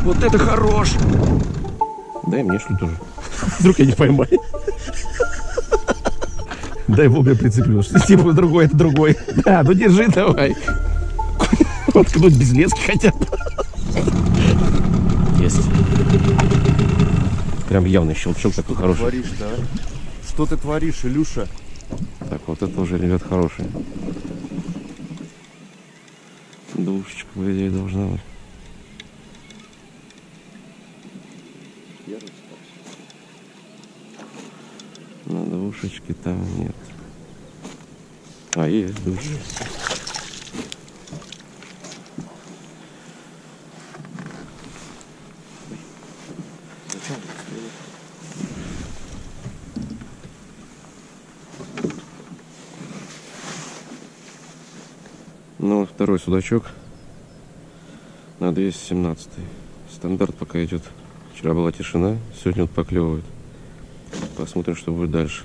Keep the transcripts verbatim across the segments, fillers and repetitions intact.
Вот это хорош! Дай мне что ли тоже. Вдруг я не поймаю. Дай бог я прицеплюсь. Типа другой, это другой. Да, ну держи давай. Воткнуть без лески хотя бы. Есть. Прям явный щелчок такой хороший. Что ты творишь, да? Что ты творишь, Илюша? Так, вот это уже, ребят, хороший. Душечка, по идее, должна быть. На двушечке там нет. А, есть душечка. Ну, второй судачок на двести семнадцатый. Стандарт пока идет. Вчера была тишина, сегодня вот поклевывает. Посмотрим, что будет дальше.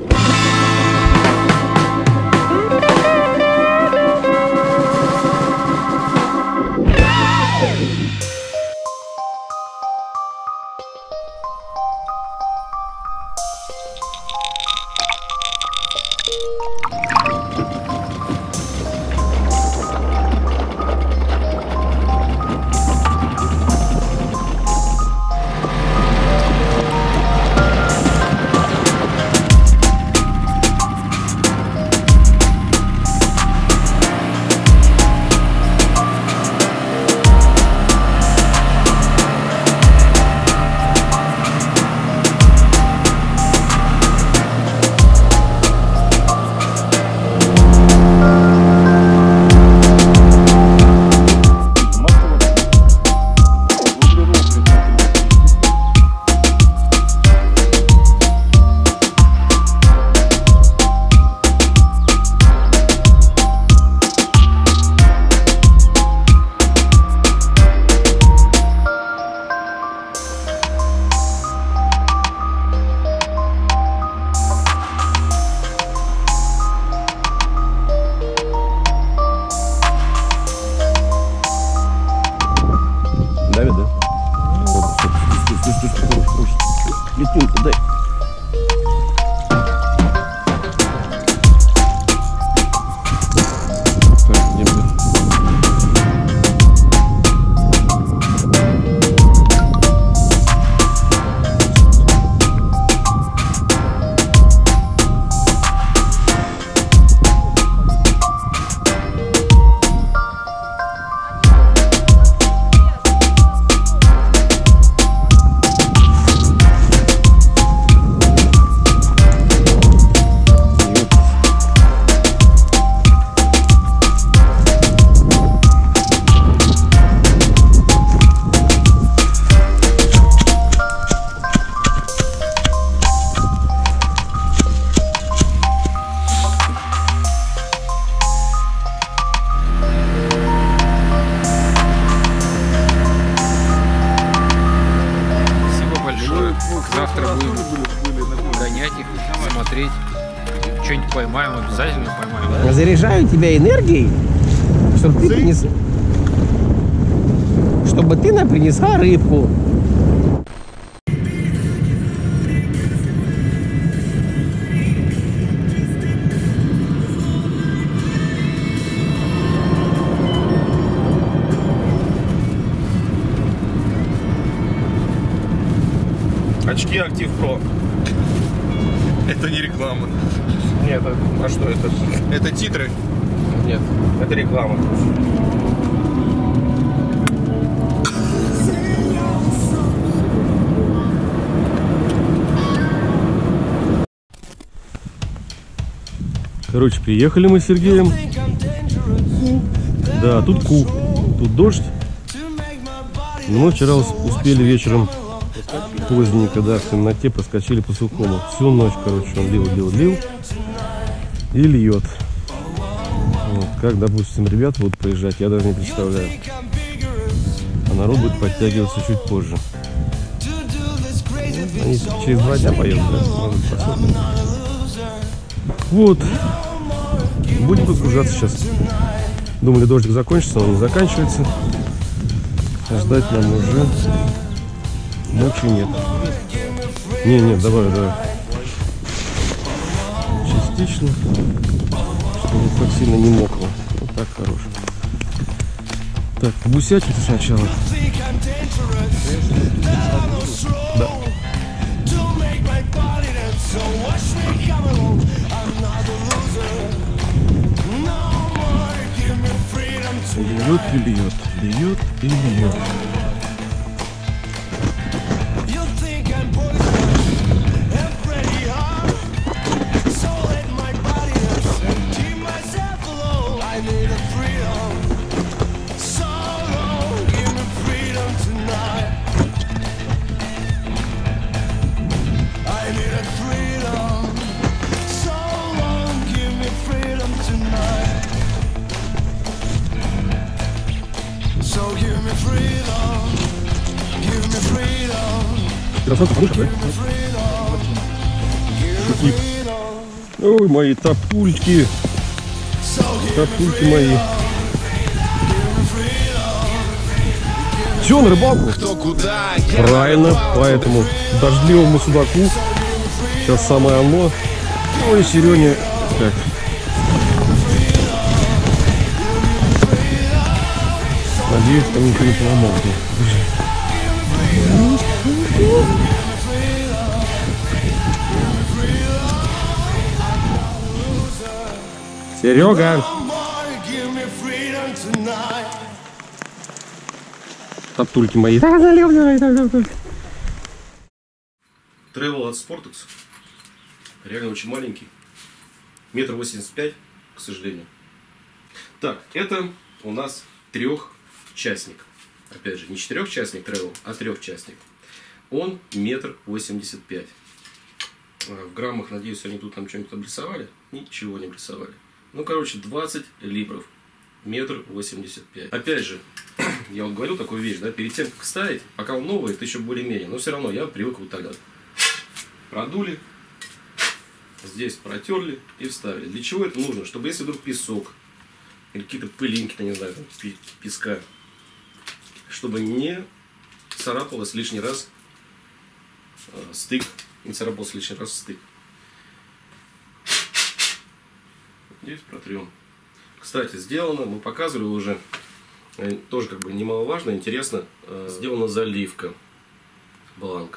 Давид, да? Летунька, дай. Так, где мы? Завтра будем гонять их, смотреть. Что-нибудь поймаем, обязательно поймаем. Заряжаю тебя энергией, чтобы ты принесла, чтобы ты нам принесла рыбку. Очки Актив Про. Это не реклама. Нет, а что это? Это титры? Нет, это реклама. Короче, приехали мы с Сергеем. Да, тут ку, тут дождь. Но мы вчера успели вечером поздненько, да, в темноте проскочили по сухому. Всю ночь, короче, он лил, лил, лил и льет. Вот, как, допустим, ребята будут проезжать, я даже не представляю. А народ будет подтягиваться чуть позже. Они через два дня поедут, да? Вот. Будем разгружаться сейчас. Думали, дождик закончится, но он не заканчивается. ждать нам уже ночи нет. Не, нет, давай, давай. Частично, чтобы так сильно не мокло. Вот так хорош. Так, бусячить сначала. Да. Бьет и бьет, бьет и бьет. Красота, подушка, да? Шутник. Ой, мои тапульки. Тапульки мои. Все, на рыбалку. Правильно, поэтому дождливому судаку сейчас самое оно. Ну и Серене так. Надеюсь, там никто не поломал. Серега! Татульки мои. Тревел от Sportex. Реально очень маленький. Метр восемьдесят пять, к сожалению. Так, это у нас трехчастник. Опять же, не четырехчастник Тревел, а трехчастник. Он метр восемьдесят пять. В граммах, надеюсь, они тут там что-нибудь обрисовали. Ничего не обрисовали. Ну, короче, двадцать либров. Метр восемьдесят пять. Опять же, я вот говорю такую вещь, да, перед тем, как ставить, пока он новый, это еще более-менее. Но все равно я привык вот тогда. Продули, здесь протерли и вставили. Для чего это нужно? Чтобы если вдруг песок или какие-то пылинки, я не знаю, там, песка, чтобы не царапалось лишний раз э, стык, не царапался лишний раз стык. Здесь протрем. Кстати, сделано, мы показывали уже, э, тоже как бы немаловажно, интересно, э, сделана заливка бланка.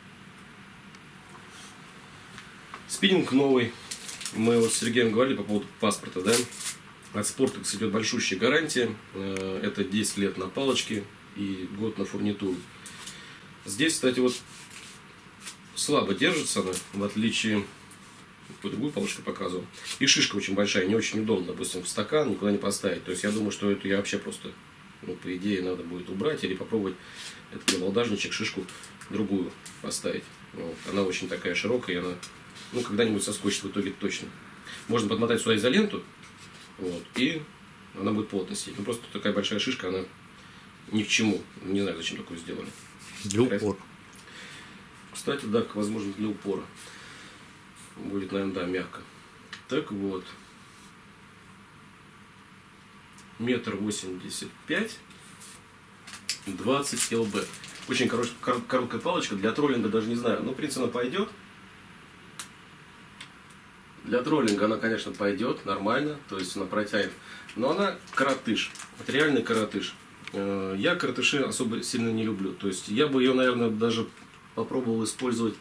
Спиннинг новый. Мы вот с Сергеем говорили по поводу паспорта, да? От Sportex идет большущая гарантия. Э, это десять лет на палочке и год на фурнитуру. Здесь, кстати, вот слабо держится она, в отличие, другую палочку показывал. И шишка очень большая, не очень удобно, допустим, в стакан никуда не поставить. То есть я думаю, что это я вообще просто, ну, по идее, надо будет убрать или попробовать этот балдажничек, шишку другую поставить. Вот. Она очень такая широкая, и она, ну, когда-нибудь соскочит в итоге точно. Можно подмотать сюда изоленту, вот, и она будет плотно сидеть. Ну, просто такая большая шишка, она ни к чему. Не знаю, зачем такое сделали. Для упора. Кстати, да, возможно, для упора. Будет, наверное, да, мягко. Так вот. Метр восемьдесят пять. двадцать эл бэ. Очень короч, кор, короткая палочка. Для троллинга даже не знаю. Но, в принципе, она пойдет. Для троллинга она, конечно, пойдет нормально. То есть она протянет. Но она коротыш. Это реальный коротыш. Я коротыши особо сильно не люблю. То есть я бы ее, наверное, даже попробовал использовать.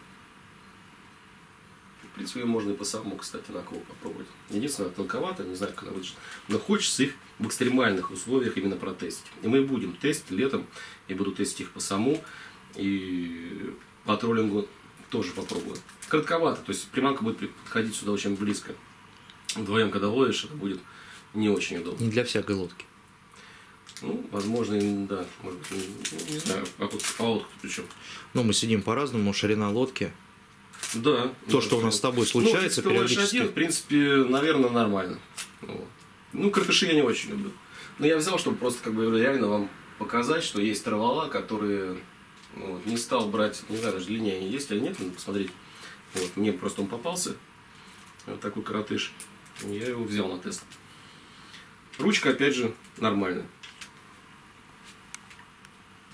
В принципе, ее можно и по самому, кстати, на кол попробовать. Единственное, тонковато, не знаю, как она выйдет. Но хочется их в экстремальных условиях именно протестить. И мы будем тестить летом. Я буду тестить их по саму. И по троллингу тоже попробую. Коротковато. То есть приманка будет подходить сюда очень близко. Вдвоем, когда ловишь, это будет не очень удобно. Не для всякой лодки. Ну, возможно, да. Может быть, не, не знаю, а тут по лодке причем. Ну, мы сидим по-разному, ширина лодки. Да. То, что у нас с тобой случается, ну, периодически. один, в принципе, наверное, нормально. Вот. Ну, коротыши я не очень люблю. Но я взял, чтобы просто как бы реально вам показать, что есть травола, которые, ну, вот, не стал брать, не знаю, даже длиннее они есть или нет, надо посмотреть. Вот, мне просто он попался. Вот такой коротыш. Я его взял на тест. Ручка, опять же, нормальная.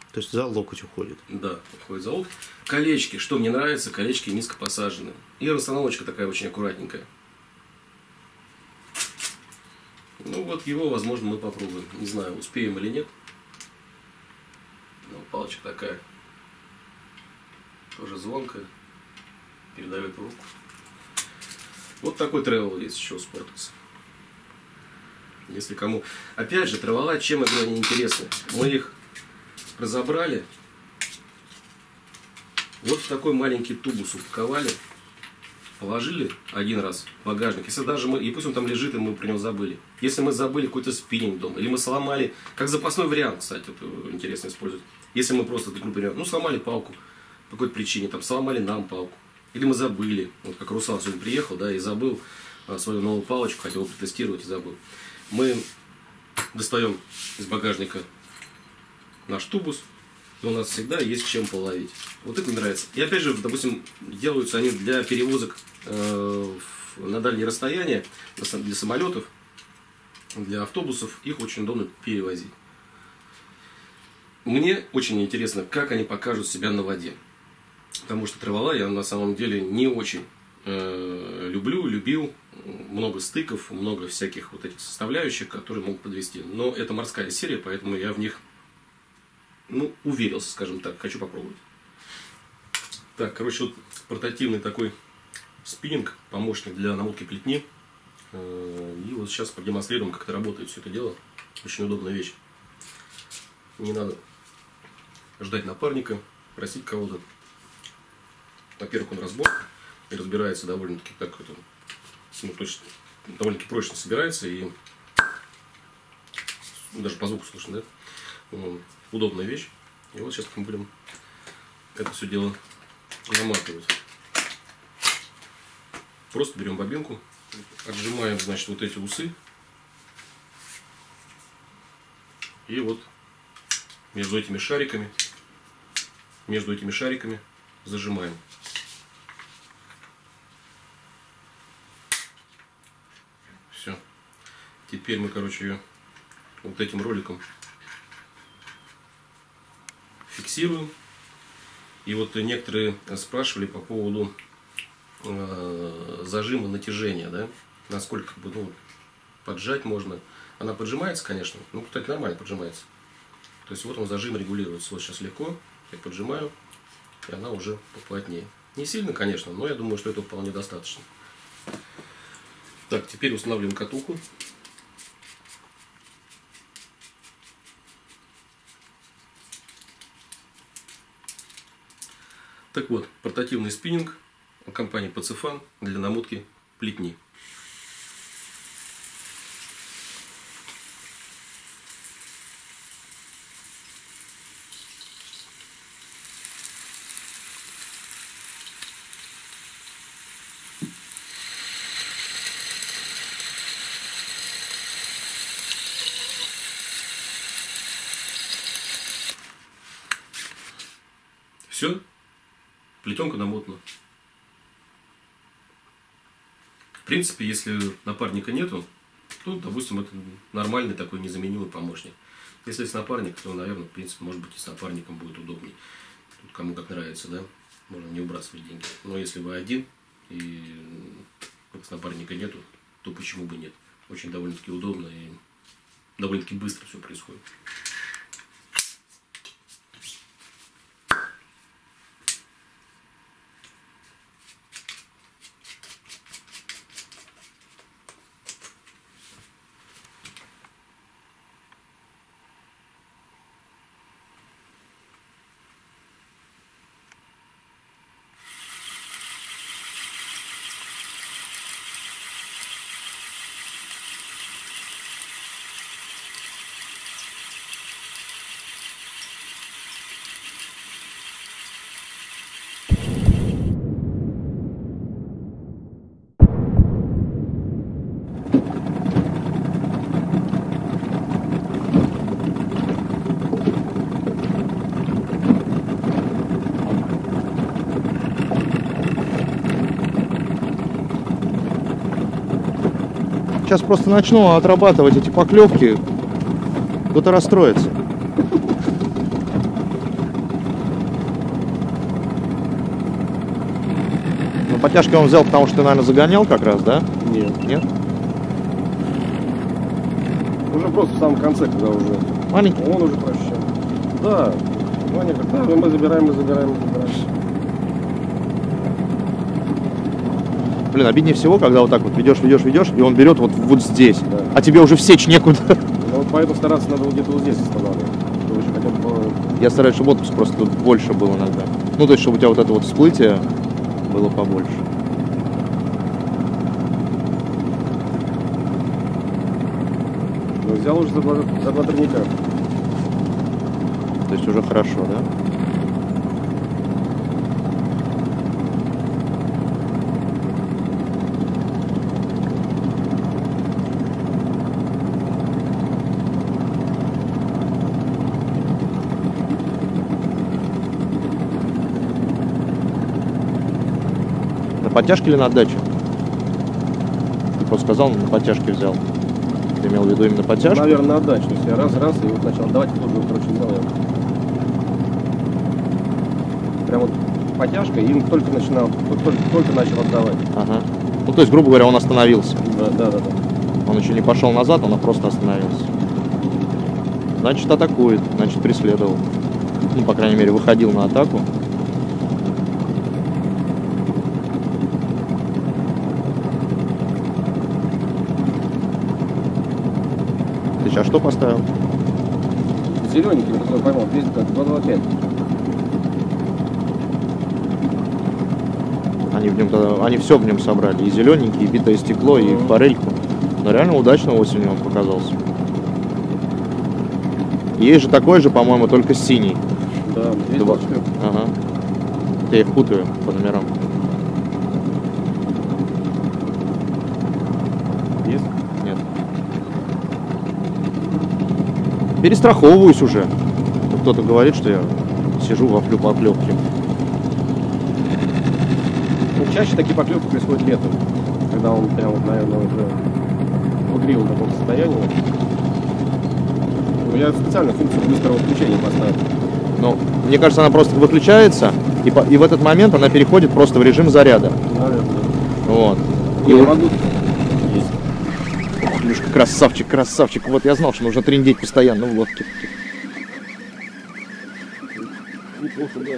То есть за локоть уходит. Да, уходит за локоть. Колечки, что мне нравится, колечки низко посаженные. И расстановочка такая очень аккуратненькая. Ну вот его, возможно, мы попробуем. Не знаю, успеем или нет. Но палочка такая. Тоже звонкая. Передает руку. Вот такой тревел есть еще у Sportex. Если кому... Опять же, тревела, чем игры они интересны. Мы их разобрали. Вот в такой маленький тубус упаковали. Положили один раз в багажник. Если даже мы... И пусть он там лежит, и мы про него забыли. Если мы забыли какой-то спиннинг дома. Или мы сломали... Как запасной вариант, кстати, вот, интересно использовать. Если мы просто, например, ну, сломали палку. По какой-то причине. Там сломали нам палку. Или мы забыли. Вот как Руслан сегодня приехал, да, и забыл а, свою новую палочку. Хотел протестировать и забыл. Мы достаем из багажника наш тубус, и у нас всегда есть чем половить. Вот это мне нравится. И опять же, допустим, делаются они для перевозок э, на дальние расстояния, для самолетов, для автобусов, их очень удобно перевозить. Мне очень интересно, как они покажут себя на воде. Потому что тревела я на самом деле не очень э, люблю, любил. Много стыков, много всяких вот этих составляющих, которые могут подвести. Но это морская серия, поэтому я в них, ну, уверился, скажем так. Хочу попробовать. Так, короче, вот портативный такой спиннинг, помощник для намотки плетни. И вот сейчас продемонстрируем, как это работает все это дело. Очень удобная вещь. Не надо ждать напарника, просить кого-то. Во-первых, он разбор и разбирается довольно-таки так, это, ну, точно, довольно-таки прочно собирается и даже по звуку слышно, да? Удобная вещь. И вот сейчас мы будем это все дело наматывать. Просто берем бобинку, отжимаем, значит, вот эти усы. И вот между этими шариками, между этими шариками зажимаем. Все. Теперь мы, короче, ее вот этим роликом фиксируем. И вот некоторые спрашивали по поводу э, зажима натяжения, да? Насколько, как бы, ну, поджать можно. Она поджимается, конечно. Ну, кстати, нормально поджимается. То есть вот он зажим регулируется. Вот сейчас легко я поджимаю, и она уже поплотнее. Не сильно, конечно, но я думаю, что этого вполне достаточно. Так, теперь устанавливаем катуху. Так вот, портативный спиннинг от компании Pacifan для намотки плетни. Все, плетенка намотана. В принципе, если напарника нету, то, допустим, это нормальный такой незаменимый помощник. Если с напарник, то, наверное, в принципе, может быть, и с напарником будет удобней. Тут кому как нравится, да? Можно не выбрасывать деньги. Но если вы один и с напарника нету, то почему бы нет? Очень довольно-таки удобно и довольно-таки быстро все происходит. Сейчас просто начну отрабатывать эти поклевки, кто-то расстроится. подтяжки он взял, потому что ты, наверное, загонял как раз, да? Нет. Нет? Уже просто в самом конце, когда уже... Маленький? Он уже проще. Да. Ваня говорит, да, мы забираем, мы забираем, мы забираем. Блин, обиднее всего, когда вот так вот ведешь, ведешь, ведешь, и он берет вот, вот здесь. Да. А тебе уже всечь некуда. Ну вот поэтому стараться надо было где-то вот здесь останавливать. Чтобы еще хотя бы... Я стараюсь, чтобы отпуск просто тут больше был иногда. Ну, то есть, чтобы у тебя вот это вот всплытие было побольше. Ну, взял уже за два, за два турника. То есть уже хорошо, да? На подтяжке или на отдачу? Ты просто сказал, на подтяжке взял. Ты имел в виду именно подтяжку? Наверное, на отдачу. То есть я раз-раз и вот начал давать, тут же, короче, взял я. Прям вот подтяжка, и им только начинал, только, только начал отдавать. Ага. Ну, то есть, грубо говоря, он остановился. Да, да, да, да. Он еще не пошел назад, он просто остановился. Значит, атакует, значит, преследовал. Ну, по крайней мере, выходил на атаку. Ты сейчас что поставил? Зелененький, который поймал, два два пять. Они в нем тогда, они все в нем собрали. И зелененький, и битое стекло, и форельку. Но реально удачно осенью он показался. Есть же такой же, по-моему, только синий. Да, Два. Ага. Я их путаю по номерам. Есть? Нет. Перестраховываюсь уже. Кто-то говорит, что я сижу во поклевке. Ну, чаще такие поклевки происходят летом, когда он прям, вот, наверное, уже в игривом таком состоянии. Ну, я специально функцию быстрого включения поставил. Ну, мне кажется, она просто выключается, и, по, и в этот момент она переходит просто в режим заряда. Наверное. Вот. И И я вот- могу... Ох, Илюшка, красавчик, красавчик. Вот я знал, что нужно трындеть постоянно в лодке. Неплохо, да.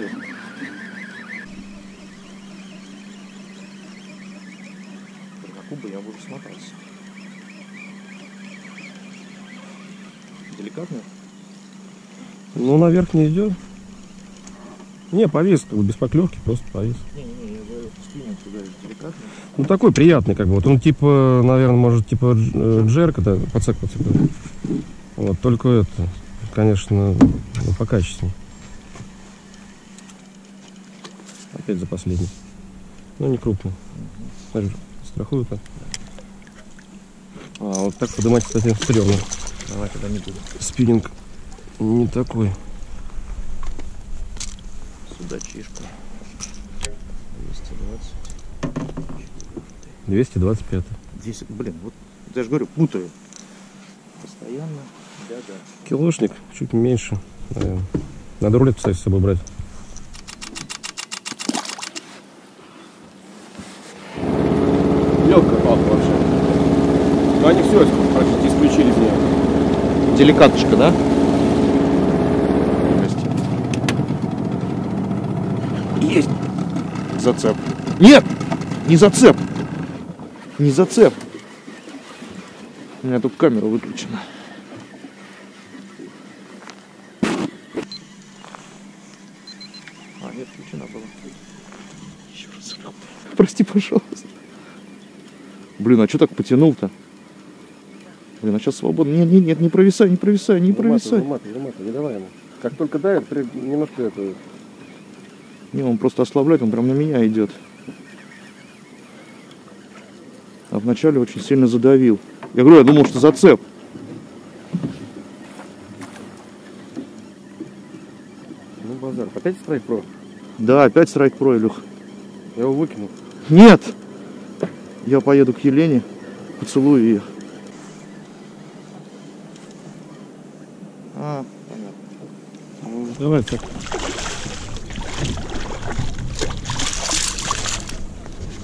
На кубы я буду смотаться. Деликатно? Ну, наверх не идет. Не, повис, как бы без поклевки, просто повис. Не-не-не, я говорю, спиннинг туда деликатно. Ну, такой приятный, как бы. Вот он типа, наверное, может, типа дж- джерка, да, подсак подсыпать. Вот, только это, конечно, ну, покачественнее. Опять за последний. Ну, не крупный. Смотри, страхую так. А вот так поднимать, кстати, стрёмно. Давай тогда не буду. Спиннинг не такой. Судачишка. двести двадцать. двести двадцать пять. десять, блин, вот я же говорю, путаю. Постоянно. Да-да. Килошник, чуть меньше, наверное. Надо рулет, кстати, с собой брать. Легкая палка вообще. Но они все практически исключили из нее. Деликаточка, да? Есть. Зацеп. Нет! Не зацеп! Не зацеп! У меня тут камера выключена. А, нет, включена была. Еще раз. Прости, пожалуйста. Блин, а что так потянул-то? Блин, а сейчас свободно. Нет, нет, нет, не провисай, не провисай, не провисай. Выматывай, выматывай, не давай ему. Как только давит, при- немножко это... Не, он просто ослабляет, он прям на меня идет. А вначале очень сильно задавил. Я говорю, я думал, что зацеп. Ну, базар. Опять Strike Pro? Да, опять Strike Pro, Илюх. Я его выкинул. Нет! Я поеду к Елене, поцелую ее. А, понятно. Давай так.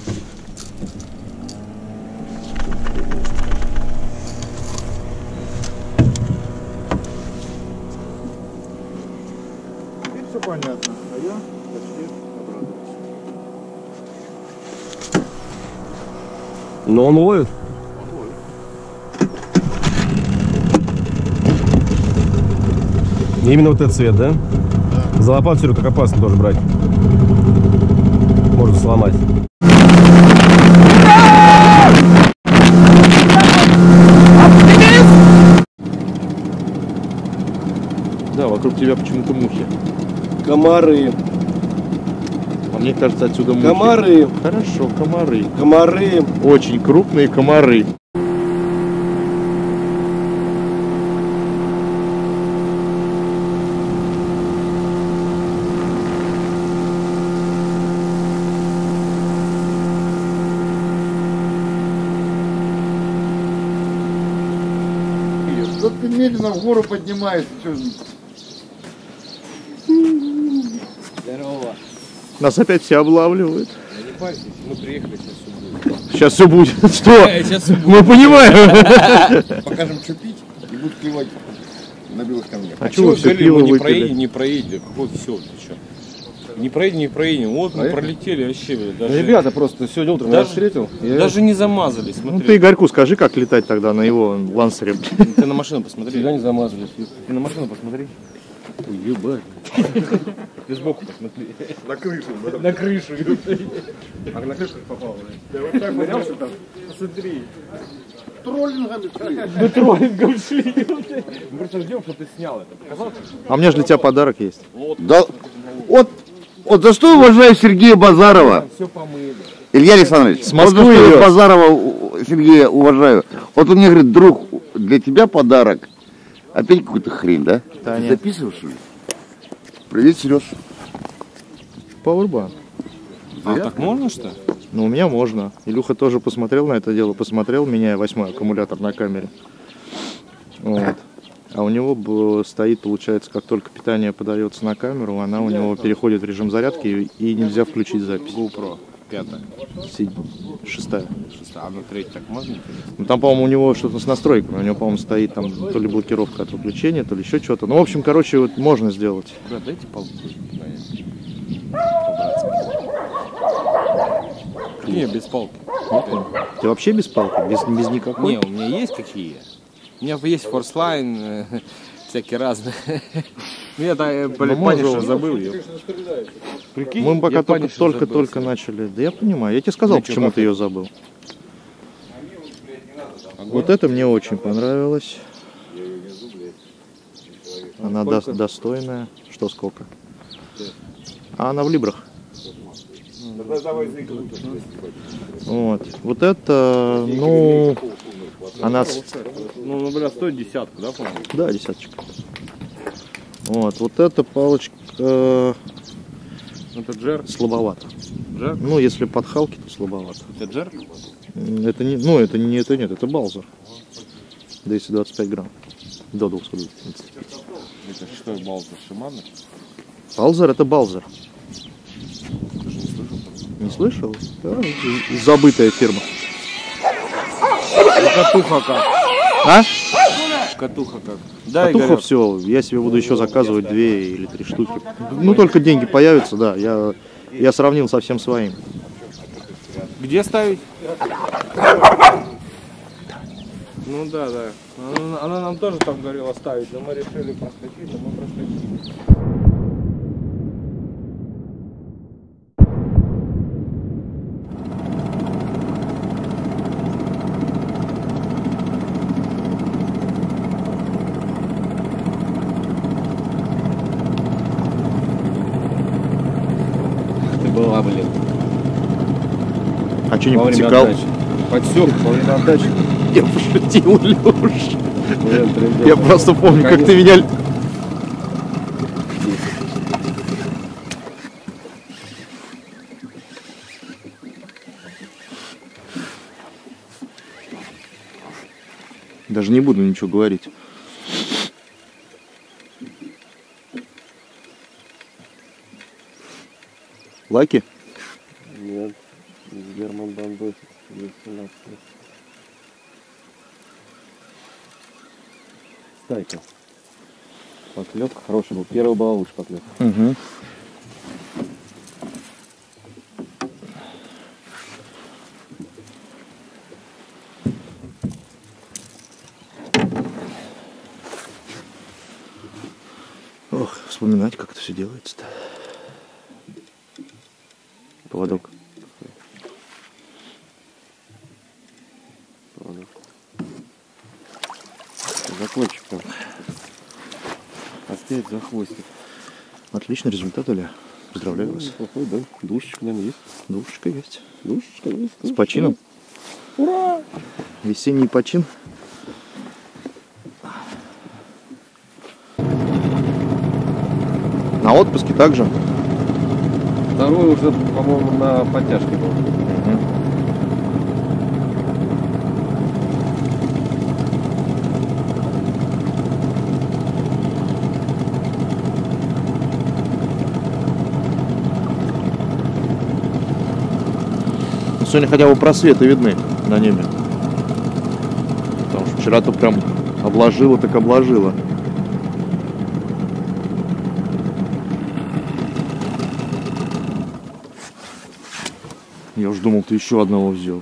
Но он ловит. Именно вот этот цвет, да? Да. За лопату все как опасно тоже брать. Можно сломать. Да, вокруг тебя почему-то мухи. Комары. А мне кажется, отсюда мухи. Комары. Хорошо, комары. Комары. Очень крупные комары. Что ты медленно в гору поднимаешься? Здорово. Нас опять все облавливают. Да не парься, мы приехали, сейчас все будет. Сейчас все будет. Что? Сейчас все будет. Мы понимаем. Покажем, что пить, и будут клевать на белых камнях. А что вы все говорили, пиво мы не выпили? проедем, не проедем. Какой все, ты что? Не проедем, не проедем. Вот мы пролетели вообще, блядь, даже, Ребята, просто сегодня утром Даже- я встретил. Я... даже не замазались, Ну смотри. ты Игорьку скажи, как летать тогда на его лансере. Ты на машину посмотри. Всегда не замазались. Ты на машину посмотри. Ой, ебать. Ты сбоку посмотри. На крышу, да? На крышу. А на крышу попал, блядь. Да вот так нырялся там. Посмотри. Троллингами шли. Мы троллингом шли. Мы просто ждем, что ты снял это. Показал? А у меня же для тебя подарок есть. Да, вот, вот за что уважаю Сергея Базарова, Все помыли. Илья Александрович, С вот за Москвы что я вез. Базарова у- Сергея уважаю. Вот он мне говорит, друг, для тебя подарок. Опять какую-то хрень, да? Да Ты нет. записываешь, что ли? Привет, Сереж. Пауэрбанк. А так можно что? Ну, у меня можно. Илюха тоже посмотрел на это дело, посмотрел, меняя восьмой аккумулятор на камере. Вот. А у него б- стоит, получается, как только питание подается на камеру, она у него переходит в режим зарядки и, и нельзя включить запись. GoPro. Пятая. Си- Шестая. Шестая. А на третья так можно? интересно? Ну, там, по-моему, у него что-то с настройками. У него, по-моему, стоит там то ли блокировка от выключения, то ли еще что-то. Ну, в общем, короче, вот можно сделать. Брат, дайте палку. Не, без палки. Ты вообще без палки? Без, без никакой? Не, у меня есть какие. У меня есть форслайн, э, всякие разные. Ну я да, Ну, Паниша можно. забыл ее. Прикинь, Мы пока я только, Punisher только, забыл. только начали. Да я понимаю. Я тебе сказал, Ну, чё, почему как ты ее забыл. Вот это мне очень понравилось. Она до- достойная. Что сколько? А она в либрах. Вот. Вот это, ну, она, с- Ну, ну, бля, стоит десятку, да, по-моему? да, десяточка. Вот, вот эта палочка э, Это джер. слабовато. Джер? Ну, если под халки, то слабовато. Это джер? М, Это не, ну, это не, это нет, это балзер. двести двадцать пять грамм. До двухсот двадцати пяти. Это что, балзер Шимана? Балзер это балзер. Не слышал? Да, забытая фирма. Катуха как? А? Катуха как? Да, Катуха Игорек? все. Я себе буду еще заказывать две или три штуки. Ну, только деньги появятся, да. Я, я сравнил со всем своим. Где ставить? Ну да, да. Она, она нам тоже там говорила ставить, но мы решили проскочить, но мы проскочили. Ты была, блин. А что не Во время подтекал? отдачи. Подсек во время отдачи. Я пошутил, Леш. Блин, трындец. Я просто помню, как ты меня... Даже не буду ничего говорить. Лаки? Нет, Герман Бандосик. Стайка. Поклевка хороший был. Первый был лучше поклевка. Угу. вспоминать, как это все делается-то. Поводок. Поводок. За кончик там. Опять за хвостик. Отличный результат, Оля. Поздравляю вас. Плохой, да? Душечка, наверное, есть. Душечка есть. Душечка есть. С почином. Ура! Весенний почин. На отпуске также. Второй уже, по-моему, на подтяжке был. Сегодня хотя бы просветы видны на небе. Потому что вчера-то прям обложило, так обложило. Я уж думал, ты еще одного взял.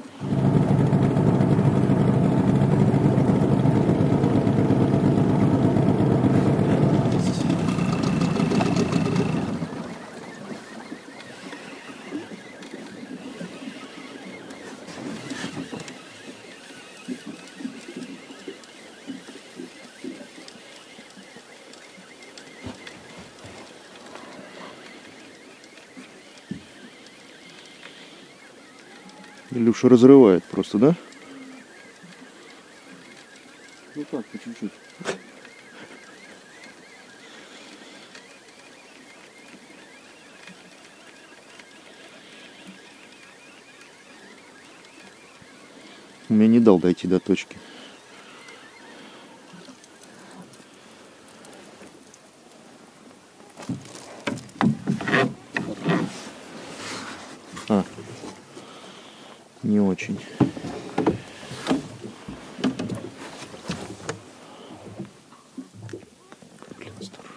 Илюша разрывает просто, да? Ну так, по чуть-чуть. Мне не дал дойти до точки. А, не очень. Блин, осторожно.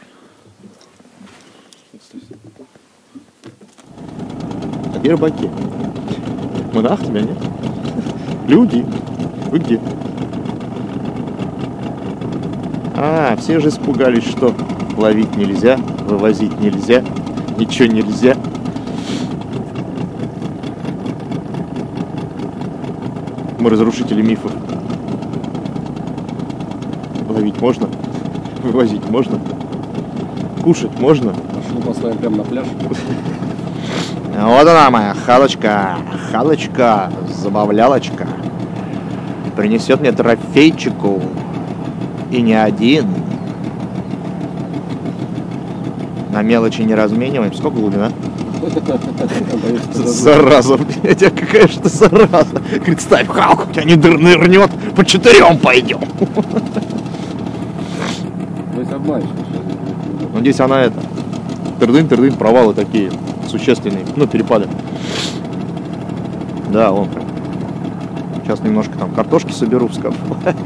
А где рыбаки? Мы на тебя, нет? Люди, вы где? А, все же испугались, что ловить нельзя, вывозить нельзя, ничего нельзя. Мы разрушители мифов. Ловить можно, вывозить можно, кушать можно. Мы поставим прямо на пляж. Вот она моя халочка, халочка, забавлялочка. Принесет мне трофейчику. И не один. На мелочи не размениваем. Сколько глубина? Зараза, блядь, а какая же ты зараза. Представь, Халк у тебя не нырнет, по четырем пойдем. Здесь обманщик. Ну здесь она это. Тырдын-тырдын, провалы такие существенные. Ну, перепады. Да, вон прям. Сейчас немножко там картошки соберу в скаф.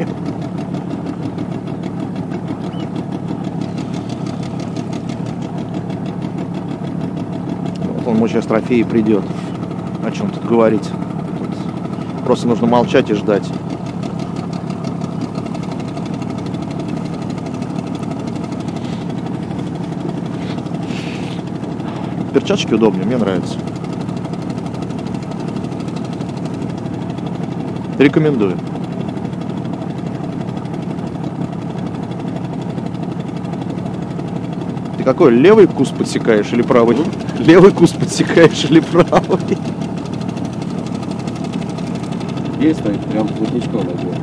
Вот он мой сейчас трофей и придет. О чем тут говорить? Тут просто нужно молчать и ждать. Перчаточки удобнее, мне нравится. Рекомендую. Ты какой, левый куст подсекаешь или правый? Левый куст подсекаешь или правый? Есть стоит, прям плотничком идет.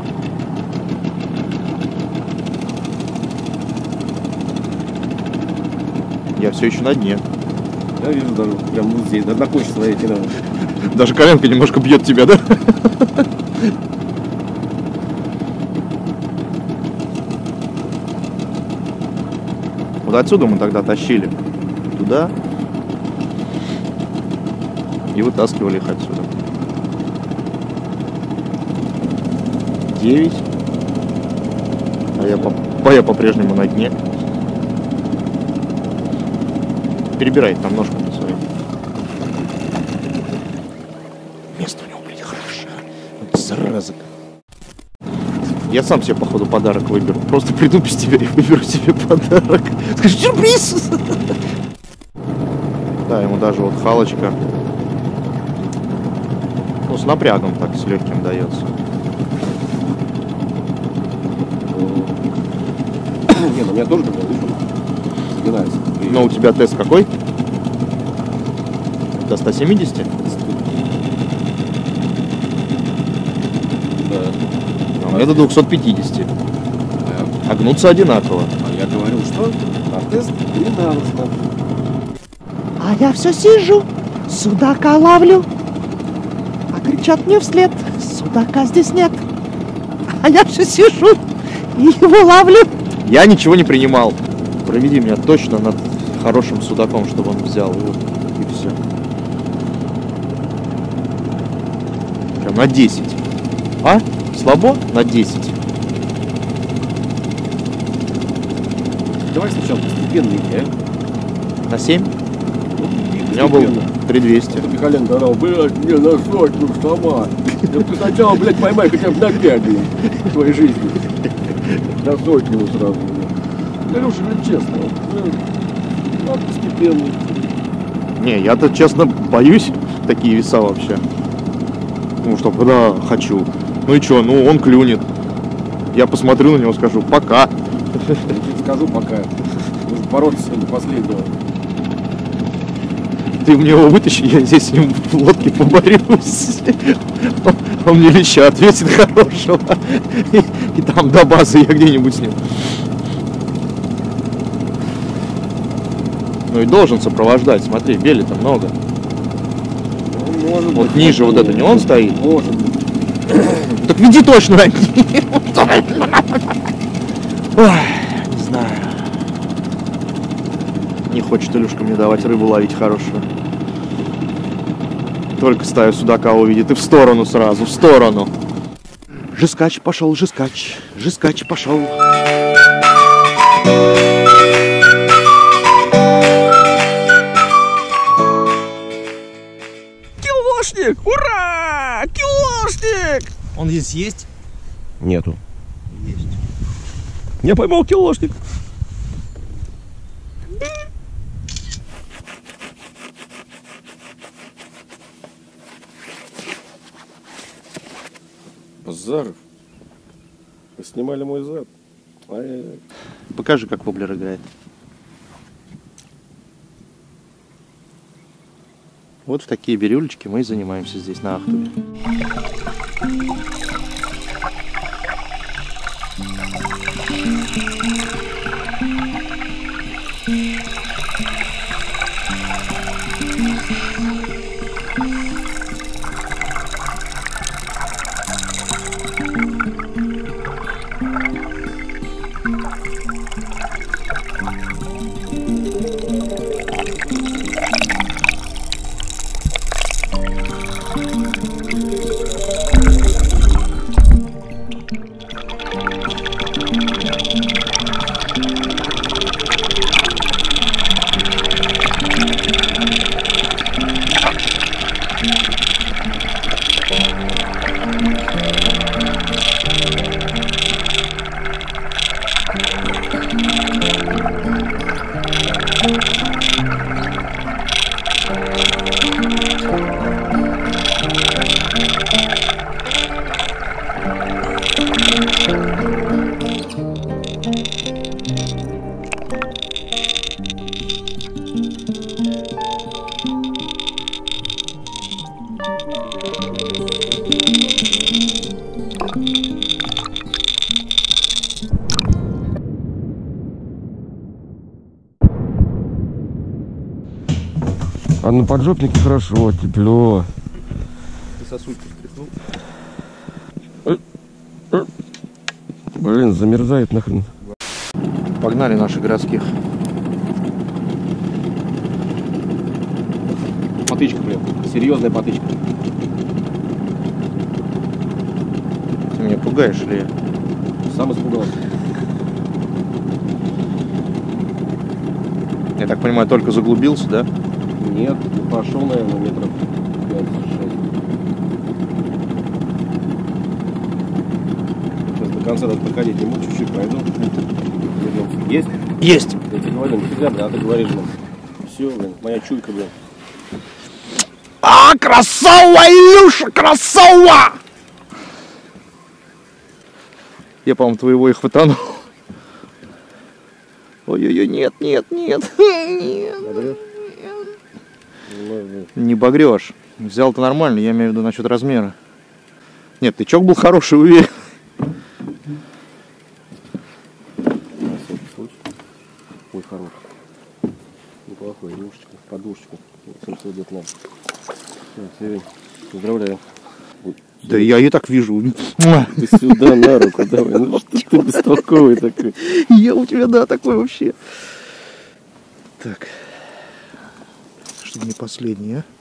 Я все еще на дне. Я вижу даже прям вот здесь, даже на куче своей надо. Даже коленка немножко бьет тебя, да? Вот отсюда мы тогда тащили туда и вытаскивали их отсюда. Девять. А я, по, а я по-прежнему на дне. Перебирает там ножками своей. Место у него, блядь, хорошо. Вот зараза. Я сам себе, походу, подарок выберу. Просто приду без тебя и выберу себе подарок. Скажи, сюрприз! Да, ему даже вот халочка. Ну, с напрягом так, с легким дается. Не, ну у меня тоже такое, загинается. Но у тебя тест какой? До ста семидесяти? Да. А у меня до двухсот пятидесяти. Да. А гнутся одинаково. А я говорил, что на тест не надо ставить. А я все сижу, судака ловлю. А кричат мне вслед, судака здесь нет. А я все сижу и его ловлю. Я ничего не принимал. Проведи меня точно над хорошим судаком, чтобы он взял его. И все. Прям на десять. А? Слабо? На десять. Давай сначала постепенно иди, а? На семь? Ну, У меня был три двести. Михаленко орал, блядь, мне на сотню сама. Ты сначала, блядь, поймай хотя бы на пять, блядь, в твоей жизни. На сотню сразу, блядь. Илюша, блядь, честно, блядь, надо постепенно. Не, я-то, честно, боюсь такие веса вообще. Ну, что, когда хочу. Ну и что, ну он клюнет. Я посмотрю на него, скажу, пока. Я тебе скажу пока. Нужно бороться с ним до последнего. Ты мне его вытащи, я здесь с ним в лодке поборюсь. Он мне леща ответит хорошего. И, и там до базы я где-нибудь с ним. Ну и должен сопровождать, смотри, белей-то много. Ну, может Вот быть, ниже вот это не он стоит? Может быть. Так веди точно на ним. Ой, не знаю. Не хочет Илюшка мне давать рыбу ловить хорошую. Только стаю судака увидит и в сторону сразу, в сторону. Жескач пошел, жескач, жескач пошел. Килошник! Ура! Килошник! Он здесь есть? Нету. Есть. Я поймал килошник. Базаров. Вы снимали мой зад. Ай-яй-яй. Покажи, как воблер играет. Вот в такие бирюлечки мы и занимаемся здесь, на Ахтубе. А на поджопнике хорошо, тепло. Ты сосульку стряхнул? Блин, замерзает нахрен. Погнали наших городских. Потычка, блин. Серьезная потычка. Ты меня пугаешь или я? Сам испугался. Я так понимаю, только заглубился, да? Нет, пошел, наверное, метров пять-шесть. Сейчас до конца надо проходить не могу, чуть-чуть пройду. Есть? Есть. Я тебе говорю, не всегда, блин, а ты говоришь, блин. Все, блин, моя чуйка, блин. А, красава, Илюша, красава! Я, по-моему, твоего и хватанул. Ой-ой-ой, нет, нет, нет. Нет. Не багрешь. Взял-то нормально, я имею в виду насчет размера. Нет, тычок был хороший, уверен. Ой, хороший. Неплохой, рюшечка, подушечка. семьсот лет надо. Все, поздравляю. Да я и так вижу. Ты сюда на руку давай. Ну что ты бестолковый такой. Я у тебя, да, такой вообще. Так. Чтобы не последний, а?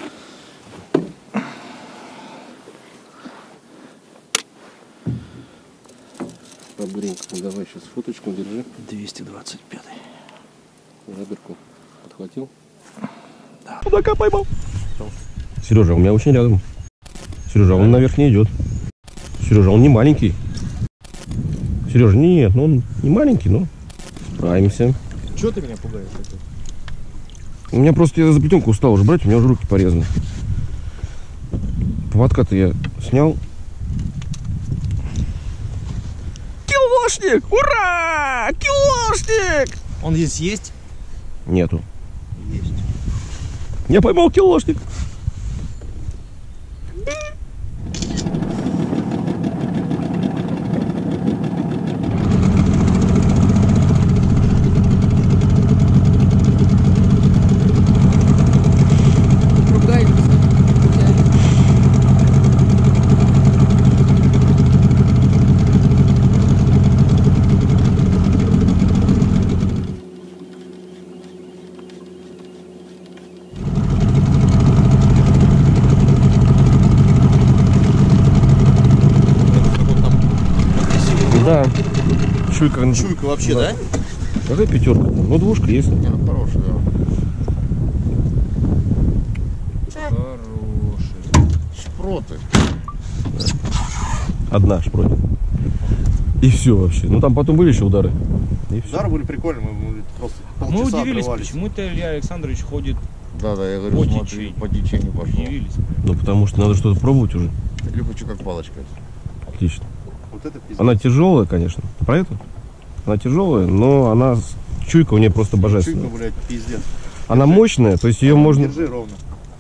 Бабуренька, ну давай сейчас фоточку держи. двести двадцать пять. Заберку подхватил. Да. Судака поймал. Сережа, у меня очень рядом. Сережа, он наверх не идет. Сережа, он не маленький. Сережа, нет, ну он не маленький, но справимся. Чего ты меня пугаешь? У меня просто я за плетенку устал уже брать, у меня уже руки порезаны. Поводка-то я снял. Килошник! Ура! Килошник! Он здесь есть? Нету. Есть. Я поймал килошник. Да. Чуйка. Чуйка вообще, да? Какая пятерка? Ну, двушка есть. Не, ну хороший, да. Хороший. Шпроты. Одна шпротик. И все вообще. Ну там потом были еще удары. И все. Удары были прикольные, мы просто Мы полчаса удивились, отрывались. почему-то Илья Александрович ходит Да, да, я говорю, по смотри, течению. по течению пошло. Удивились. Ну потому что надо что-то пробовать уже. Люблю, как палочка. Отлично. Вот это пиздец. Она тяжелая, конечно. Про это? Она тяжелая, но она с- чуйка у нее просто божественная. Чуйка, блядь, пиздец. Она мощная, то есть ее можно. Держи ровно.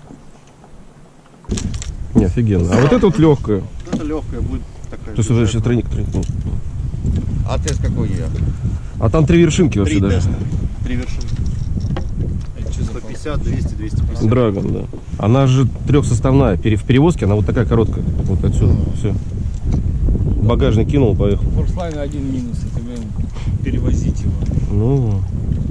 Не, офигенно. А вот это вот легкая. Вот это легкая будет такая. То есть уже сейчас тройник, тройник. Ну. А тест какой я? А там три вершинки вообще Три даже. теста. Три вершины. сто пятьдесят, двести, двести пятьдесят. Драгон, да. Она же трехсоставная. Пере- В перевозке она вот такая короткая. Вот отсюда. Все. Багажник кинул, поехал. Форслайн один минус, это блин, перевозить его. Ну.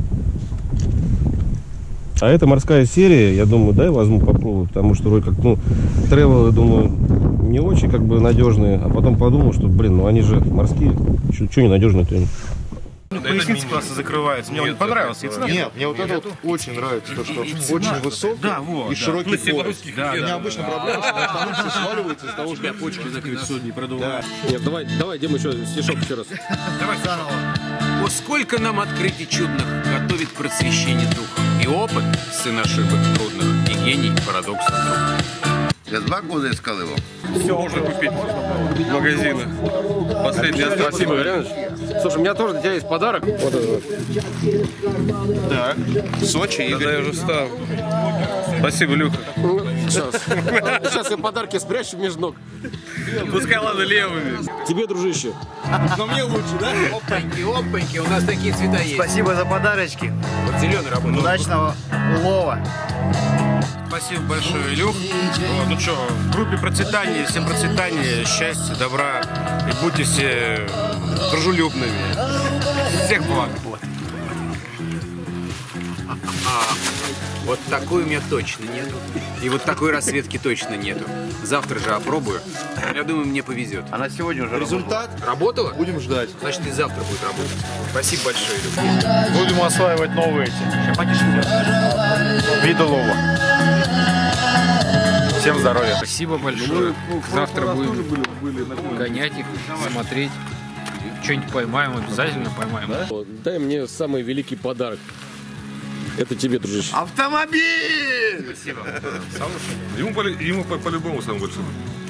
А это морская серия, я думаю, дай возьму попробую, потому что вроде как, ну, тревелы, думаю, не очень как бы надежные, а потом подумал, что, блин, ну они же морские, что ненадежные-то они? Поясница просто закрывается. Мне он не понравился. Нет, мне вот это вот очень нравится, то, что очень высокий и широкий пояс. Да, У меня обычно проблема, что штаны все сваливаются из-за того, что почки закрыть судьи продувают. Нет, давай, давай, Дима, еще стишок еще раз. Давай заново. О, сколько нам открытий чудных готовит к просвещению духа. И опыт, сын ошибок трудных, и гений парадоксов друг. Я два года искал его. Все можно купить в магазинах. Последний остался. Спасибо, Ильяныч. Слушай, у меня тоже для тебя есть подарок. Вот это вот. Так. Сочи, Игорь. Да, я уже встал. Спасибо, Люка. Сейчас. Сейчас я подарки спрячу между ног. Пускай ладно левыми. Тебе, дружище. Но мне лучше, да? Опаньки, опаньки, у нас такие цвета есть. Спасибо за подарочки. Вот зеленый работает. Удачного улова. Спасибо большое, Илюх. Вот, ну что, в группе процветания, всем процветания, счастья, добра. И будьте все дружелюбными. Всех благ. А, вот такой у меня точно нету. И вот такой расцветки точно нету. Завтра же опробую. Я думаю, мне повезет. Она сегодня уже результат. Работала? Будем ждать. Значит, и завтра будет работать. Спасибо большое, Илюх. Будем осваивать новые эти. Сейчас потише. Виды лова. Всем здоровья. Спасибо большое. Завтра будем гонять их, смотреть. Что-нибудь поймаем, обязательно поймаем. Да? Дай мне самый великий подарок. Это тебе, дружище. Автомобиль! Спасибо. Ему, по, ему по, по-любому самый большой.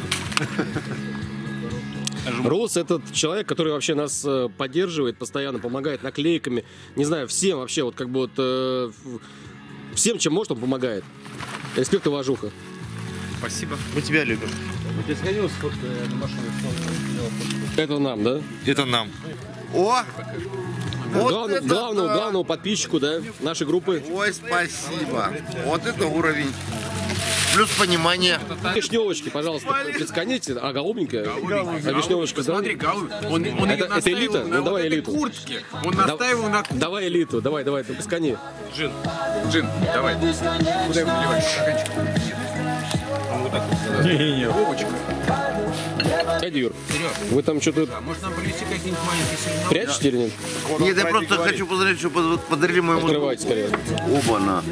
Рус — это человек, который вообще нас э, поддерживает, постоянно помогает наклейками. Не знаю, всем вообще, вот как бы вот э, всем, чем может, он помогает. Респект и уважуха. Спасибо. Мы тебя любим. Ты сходил с фоткой на машине? Это нам, да? Это нам. О! Вот Главному, это главному, да. главному подписчику, да, нашей группы. Ой, спасибо. Вот это уровень. Плюс понимание. Вишневочки, пожалуйста, присканите. А, голубенькая? А вишневочка, да? Смотри, голубь. Он, он Это- ее это настаивал элита? на Ну, давай вот этой элиту. куртке. Он настаивал на куртке. Давай элиту, давай, давай, ты прискани. Джин, Джин, давай. Куда его наливать? Стаканчик. Вот так вот. Не-не-не. Вовочка. Дядя Юр, Серег, вы там что-то а может нам провести какие-нибудь маленькие соревнования? прячете или нет? Нет, я просто хочу посмотреть, что под- подарили моему другу. Открывайте скорее. Оба-на.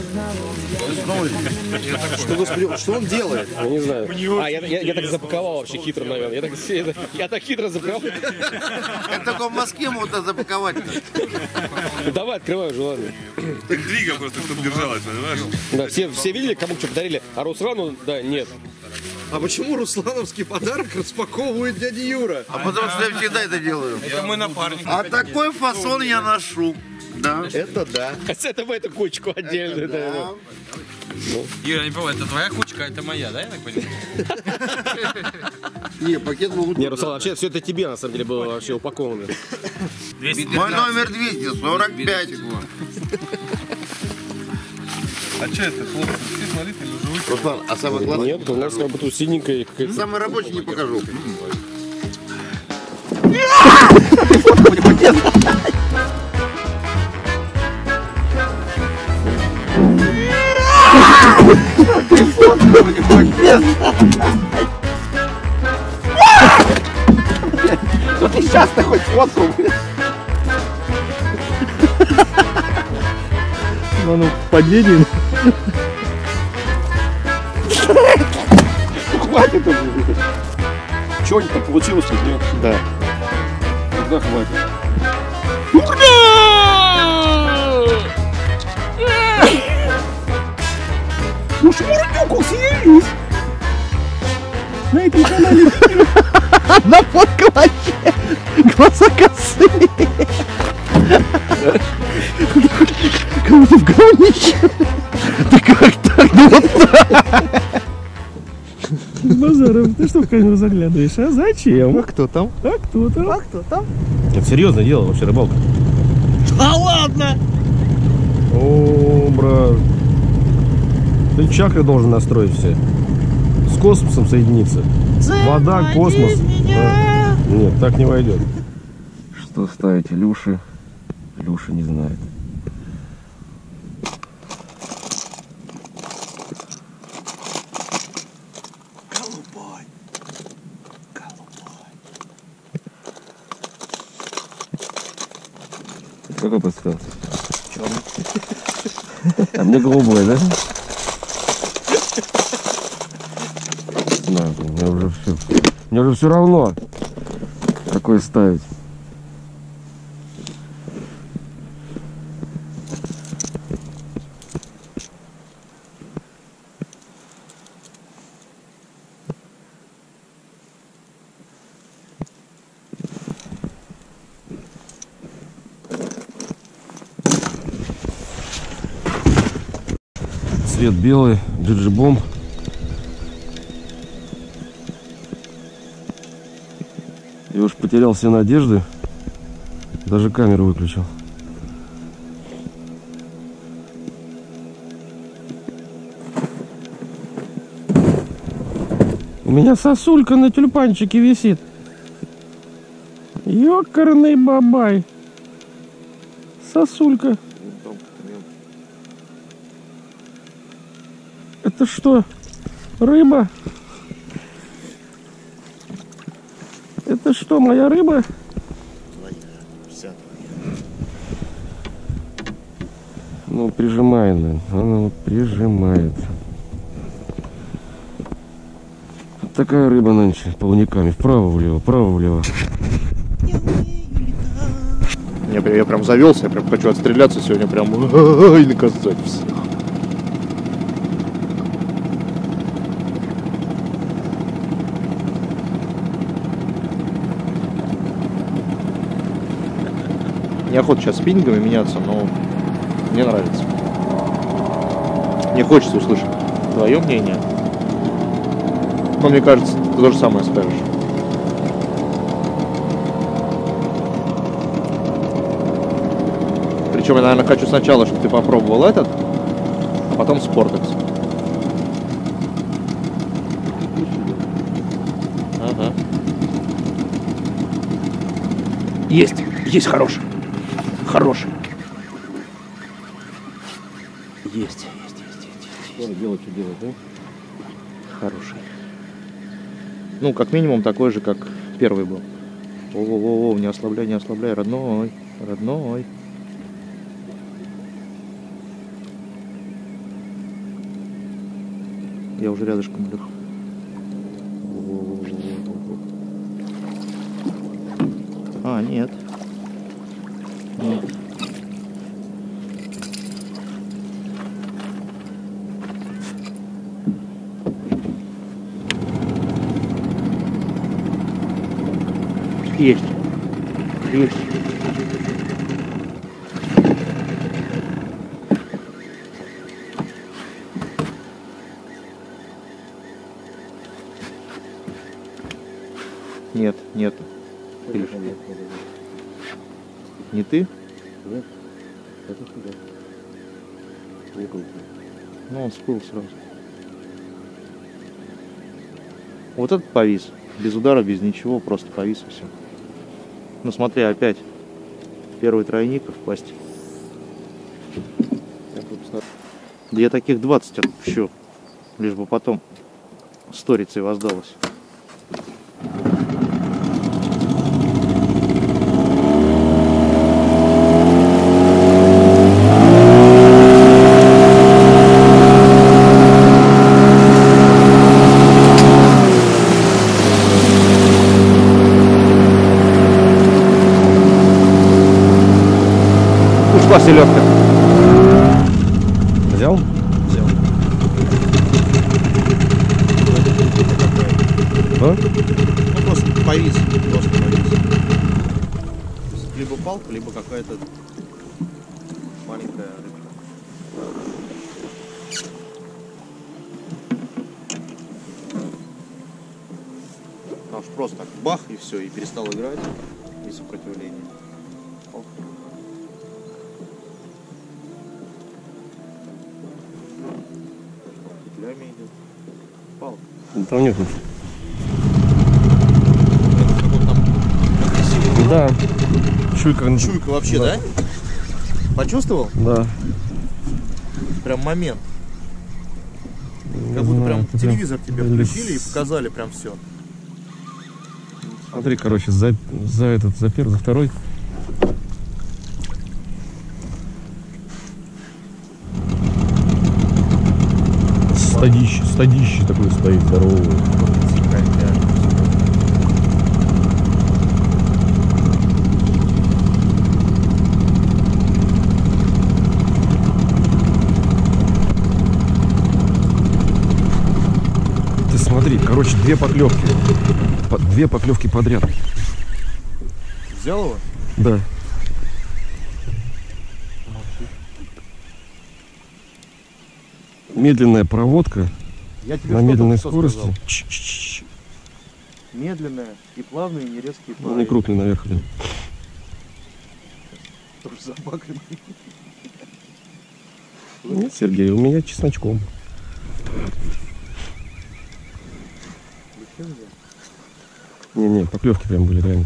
Что, господи, что он делает? Я не знаю. А, я, я, я так запаковал вообще хитро, наверное. Я так, я, я так хитро запаковал. Как только в Москве могут это запаковать-то? Давай, открывай уже, ладно. Интрига просто, чтобы держалась, понимаешь? Да, все, все видели, кому что подарили, а Русрану, да, нет. А почему руслановский подарок распаковывает дядя Юра? А потому что я всегда это делаю. Это мой напарник. А такой фасон я ношу. Да. Это да. А с этого эту кучку отдельно, да. да. Юра, не понимаю, это твоя кучка, а это моя, да, я так понимаю? Не, пакет могут... Не, Руслан, вообще все это тебе, на самом деле, было вообще упаковано. Мой номер двести сорок пять. А что это, хлопцы? Все смотрите, или живые? Руслан, а самое главное... Нет, у нас как бы тут синенькая какая-то. Самый рабочий не покажу. Ты сейчас-то хоть фотку. Ну, ну, падение. Хватит уже. Чего-нибудь получилось, нет? Да. Тогда хватит. Ну что, Мурдюку, съявись. На этом канале одна фотка вообще. Глаза косые. Кого-то в говнище. Да как так? Ну вот так. Базаров, ты что в камеру заглядываешь, а зачем? А кто там? А кто там? А кто там? Это серьезное дело, вообще рыбалка. А ладно. О, брат. Ты чакры должен настроить все. С космосом соединиться. Вода, космос. Да. Нет, так не войдет. Что ставить? Илюши? Илюша не знает. Голубой. Голубой. Какой подсказка? А мне голубой, да? На, мне уже все. Мне уже все равно, какой ставить. Цвет белый, джиджи-бомб. Я уж потерял все надежды, даже камеру выключил. У меня сосулька на тюльпанчике висит. Ёкарный бабай. Сосулька. Это что? Рыба? Это что, моя рыба? Твоя, вся твоя. Ну, прижимает, наверное. Она вот прижимает. Вот такая рыба нынче, плавниками. Вправо-влево, вправо-влево. Я, я прям завелся, я прям хочу отстреляться сегодня, прям и наказать всех. Неохота сейчас спиннингами меняться, но мне нравится. Мне хочется услышать твое мнение. Но мне кажется, ты то же самое скажешь. Причем я, наверное, хочу сначала, чтобы ты попробовал этот, а потом Спортекс. Ага. Есть, есть хороший. Хороший. Есть, есть, есть, есть, есть. Что делать, что делать, да? Хороший. Ну, как минимум, такой же, как первый был. О-о-о, не ослабляй, не ослабляй, родной, родной. Я уже рядышком, Лех. А, нет. Нет. Есть. Есть. Нет, нет. Или что? Не ты? Нет. Это сюда. Не крупно. Ну, он всплыл сразу. Вот этот повис. Без удара, без ничего, просто повис и все. Ну смотри, опять первый тройник в пасти. Да я таких двадцать отпущу, лишь бы потом сторицей воздалось. Ушла селедка. Взял? Взял. А? Ну просто повис, просто повис. Либо палка, либо какая-то маленькая рыбка. Потому что просто так бах и все, и перестал играть, и сопротивление. Оп. Петлями идет. Палка. Там нет. Да. Чуйка. Чуйка вообще, да? да? Почувствовал? Да. Прям момент. Не как будто знаю, прям телевизор тебе или... включили и показали прям все. Смотри, короче, за, за этот, за первый, за второй. Стадище, стадище такое стоит здоровое. Ты смотри, короче, две поклевки. По, две поклевки подряд. Взял его? Да. Медленная проводка. Я тебе на что медленной что скорости. Ч -ч -ч. Медленная и плавные, не резкие. Ну, не крупный наверх. Блин. Тоже забагренный. Нет, Сергей, у меня чесночком. Не-не, поклевки прям были реально.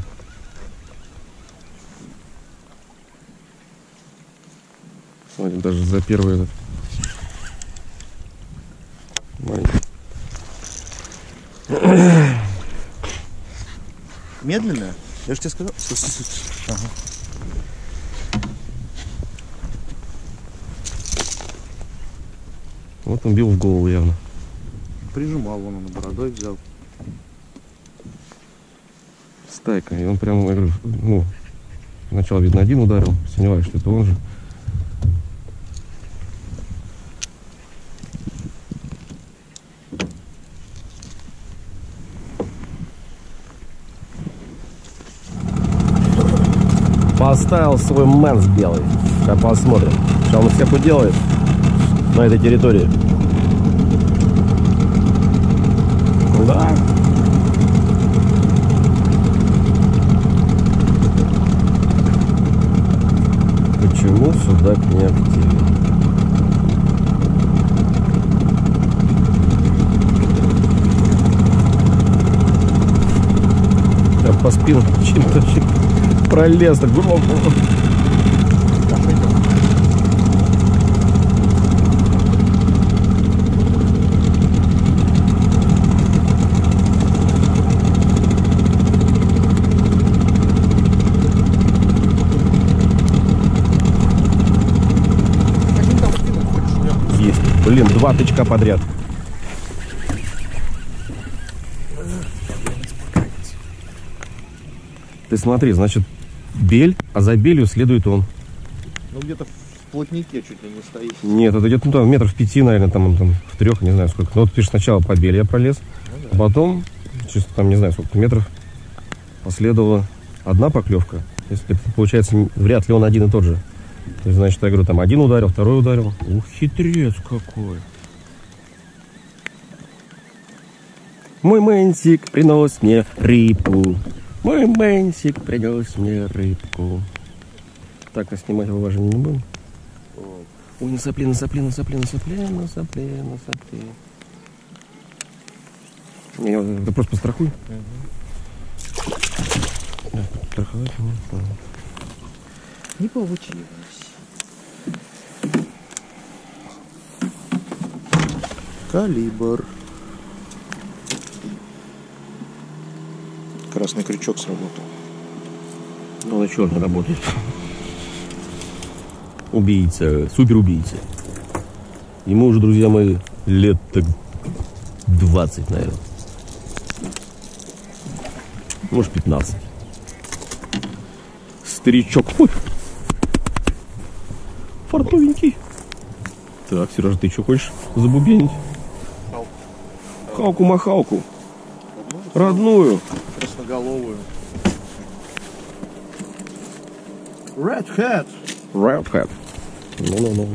Смотри, даже за первый этот. Маленький. Медленная? Я же тебе сказал. Ага. Вот он бил в голову явно. Прижимал, вон он бородой взял. Стайка, и он прям, я говорю, ну, Сначала, видно, один ударил. Сомневаюсь, что это он же. Поставил свой мэнс белый. Сейчас посмотрим, что он всех уделает на этой территории. Да. Почему судак не активен? Я по спину чем-то пролез так громко. Есть. Блин, два тычка подряд. Ты смотри, значит, бель, а за белью следует он. Ну где-то в плотнике чуть ли не стоит. Нет, это где-то ну, там, метров в пяти, наверное, там, там в трех, не знаю сколько. Ну вот пишешь, сначала по бель я пролез, ну, да. А потом, чисто там, не знаю сколько метров, последовала одна поклевка. Если получается, вряд ли он один и тот же. То есть, значит, я говорю, там один ударил, второй ударил. Ух, хитрец какой. Мой мэнсик принес мне рыбку. Мой мэнсик принес мне рыбку. Так, а снимать его важно не будем. Ой, на сопле, на сопле, на сопле, на сопле, на сопле, на сопле. Не, ты просто пострахуй. Угу. Да, страховать не, не получилось. Калибр. Красный крючок сработал. Ну, на черный работает. Убийца, супер убийца. Ему уже, друзья мои, лет так двадцать, наверное. Может, пятнадцать. Старичок. Ой. Фартовенький. Так, Сережа, ты что хочешь забубенить? Халку-махалку. Родную. Красноголовую. Red Hat. Red Hat. Ну-ну-ну.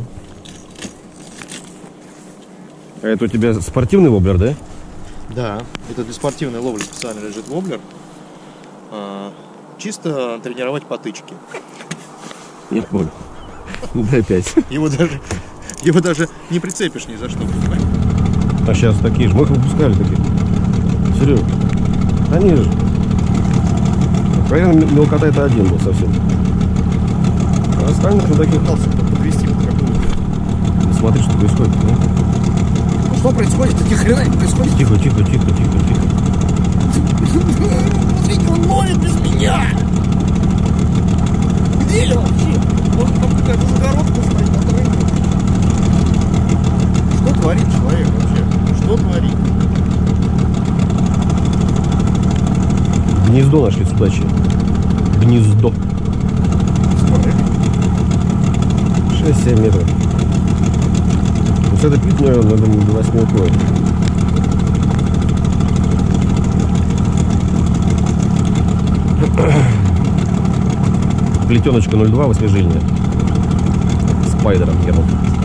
А это у тебя спортивный воблер, да? Да, это для спортивной ловли специально лежит воблер. А, чисто тренировать потычки. Я понял. Ну дай пять. Его даже, его даже не прицепишь ни за что, понимаешь? А сейчас такие же. Мы их выпускали такие. Серьезно. Они же. Проверно мелкота это один был совсем. А остальных на таких... Подвести ну, смотри, что происходит. Да? Что происходит? Таких хрена не происходит. Тихо, тихо, тихо, тихо, тихо. Смотрите, он ловит без меня. Где я вообще? Он там какая-то загородка стоит на рынке. Что творит человек вообще? Что творит? Гнездо нашли судачье. Гнездо. шесть-семь метров. Вот это пить, наверное, я думаю, до восьми уходит. Плетеночка ноль два восьмижильная. Спайдером еду.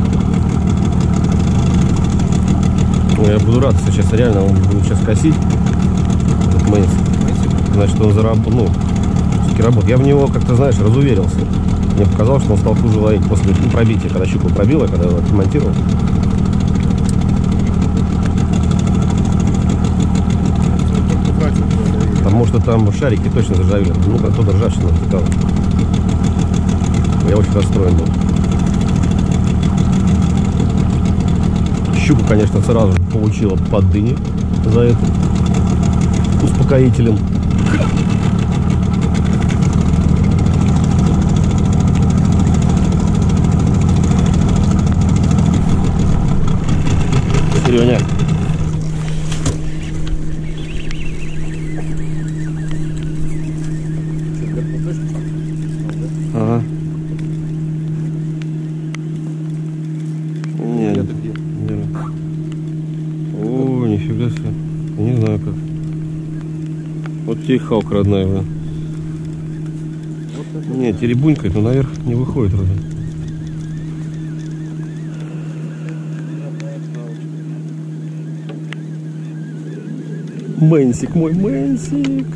Я буду рад, если сейчас реально он будет сейчас косить. Этот мэнс. Значит, он заработал, ну, все-таки работает. Я в него, как-то, знаешь, разуверился. Мне показалось, что он стал хуже ловить после пробития, когда щуку пробило, когда его отремонтировал. Потому что там шарики точно заржавели. Ну, как туда ржавчина втекала. Я очень расстроен был. Щуку, конечно, сразу же получила под дыни за это. Успокоителем. Серёня. Не знаю как. Вот тебе и Халк, родная, да. Не, теребунькает, но наверх не выходит вроде. Мэнсик, мой Мэнсик.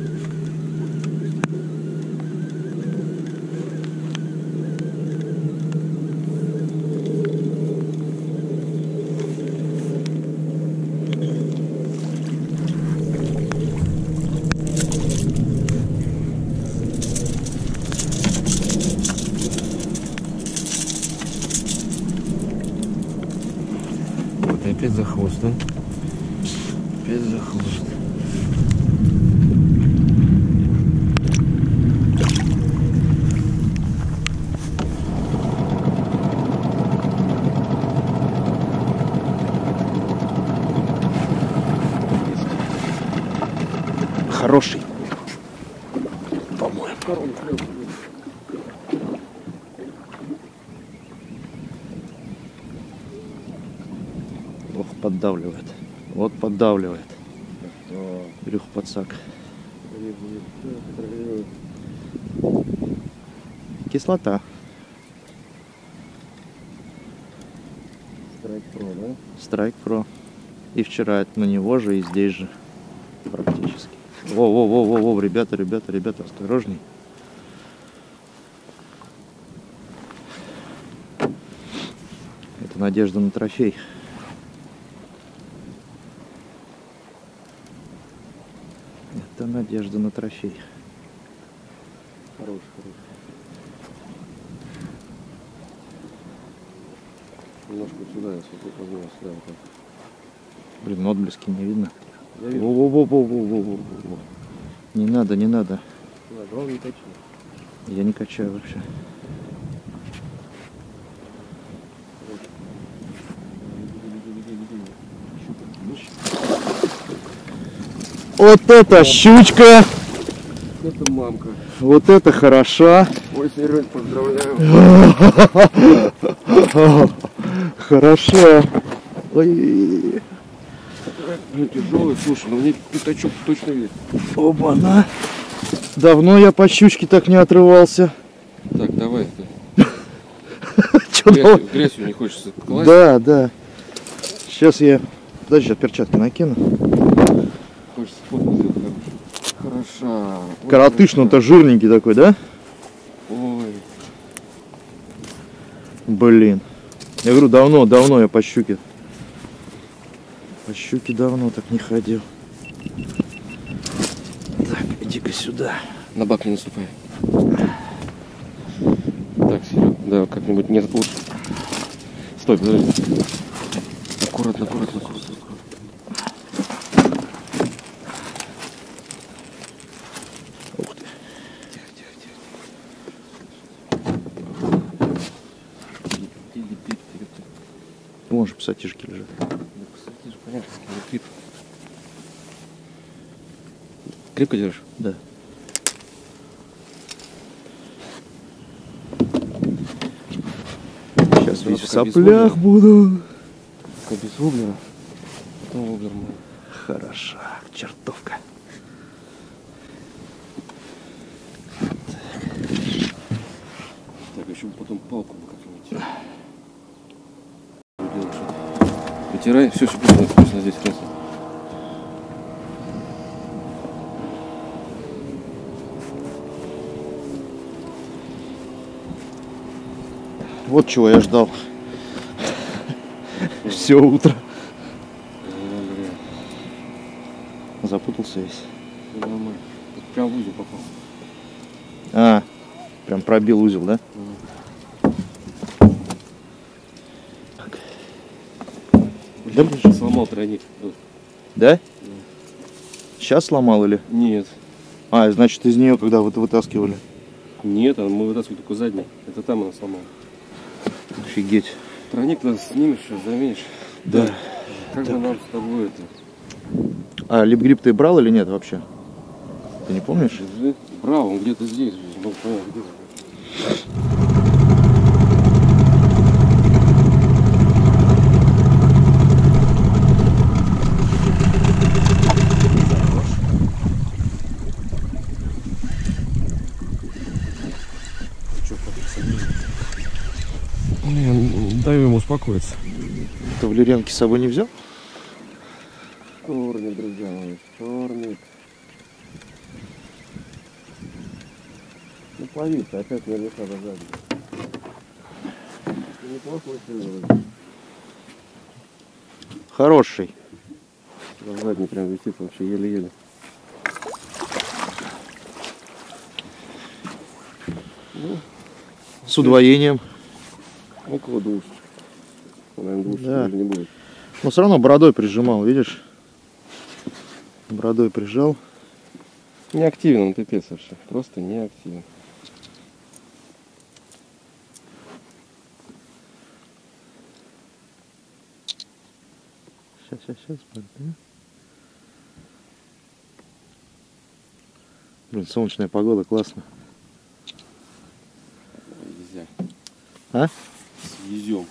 Вот и опять за хвост, да? Опять за хвост. Хороший. По-моему. Ох, поддавливает. Вот поддавливает. Илюха подсак. Кислота. Страйк Про, да? Страйк Про. И вчера на него же, и здесь же. Практически. Во-во-во-во-во, ребята, ребята, ребята, осторожней. Это надежда на трофей. Это надежда на трофей. Хороший, хороший. Немножко сюда, если ты возьмешь, сюда вот так. Блин, отблески не видно. Я Во-во-во-во-во-во-во. Не надо, не надо. Да, главное не качай. Я не качаю вообще. Вот это щучка! Это мамка. Вот это хороша! Ой, Серёг, поздравляю. Хороша! Ой. Ну, тяжелый, слушай, но мне пятачок точно есть. Оба-на! Давно я по щучке так не отрывался. Так, давай. Чё, грязью, грязью не хочется класть. Да, да. Сейчас я... Подожди, сейчас перчатки накину. Хочется фотку сделать хорошую. Хороша. Коротыш, ну то жирненький такой, да? Ой. Блин. Я говорю, давно, давно я по щуке. По щуке давно так не ходил. Так, иди-ка сюда. На бак не наступай. Так, Серег, да, как-нибудь нет лучше. Стой, подожди. Аккуратно, аккуратно, аккуратно. Ух ты. Тихо, тихо, тихо. Вон же пассатижки лежат. Пассатижи, понятно, креп. Крепко держишь? Да. Сейчас весь в соплях буду. Пока без воблера. Потом воблер мой. Хороша, чертовка. Так, еще потом палку как-нибудь. Вытирай, все, все вкусно, вкусно здесь вкусно. Вот чего я ждал. Все утро. Запутался весь. Нормально. Прям в узел попал. А, прям пробил узел, да? Да, блин, сломал тройник. Да? Сейчас сломал или? Нет. А, значит, из нее когда вы вытаскивали? Нет, мы вытаскивали только задний. Это там она сломала. Офигеть. Тройник надо снимешь, сейчас заменишь. Да. Как Так. бы нам с тобой это... А лип-грипп ты брал или нет вообще? Ты не помнишь? Держи. Браво, он где-то здесь. Не могу понять, где. успокоиться. Ты валерьянки с собой не взял? Шторник, друзья мои, шторник. Ну, повис, опять наверняка дожали. Неплохой сырой. Хороший. Задний прям висит вообще еле-еле. Ну, с удвоением. Около двушечек. Наверное, двушечек да. не будет. Но все равно бородой прижимал, видишь? Бородой прижал. Не активен он, пипец вообще. Просто не активен. Сейчас, сейчас, сейчас. Блин, солнечная погода, классно. Нельзя. А? Съезем.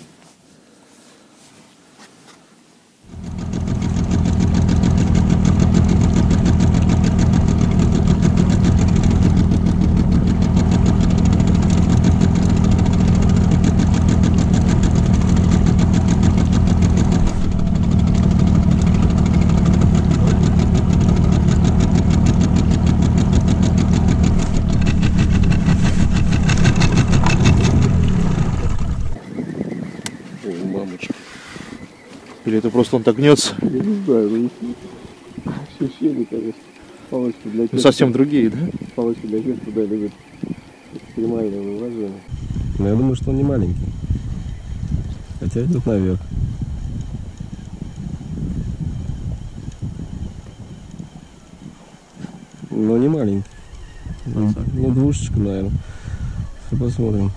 Или это просто он так гнется? Я не знаю, но ощущения, конечно. Палочки для тех, ну, совсем другие, да? Палочки для тех, куда любят экстремальное вывожение. Но я думаю, что он не маленький. Хотя идет наверх. Но не маленький. Ну, ну двушечка, наверное. Все посмотрим.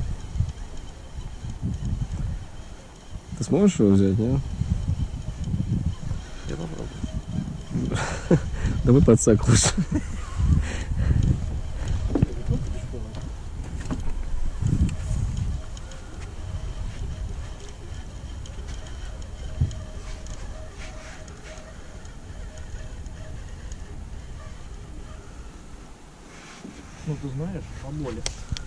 Ты сможешь его взять, нет? Я попробую. Давай подсак лучше. Ну ты знаешь, по боли.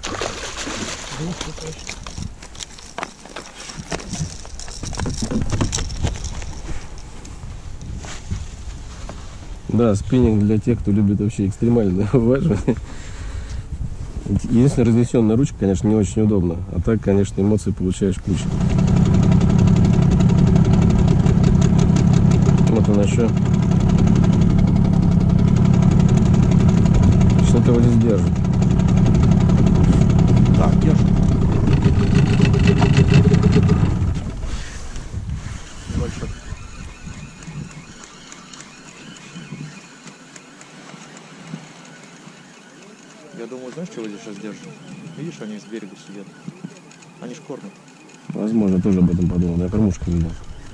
Да, спиннинг для тех, кто любит вообще экстремальное вываживание. Единственная разнесенная ручка, конечно, не очень удобно. А так, конечно, эмоций получаешь кучу. Вот она еще. Что-то его здесь держит. Так, держит. Большой. Я думаю, знаешь, чего здесь сейчас держат? Видишь, они с берега сидят. Они ж кормят. Возможно, тоже об этом подумал. Я кормушку видел.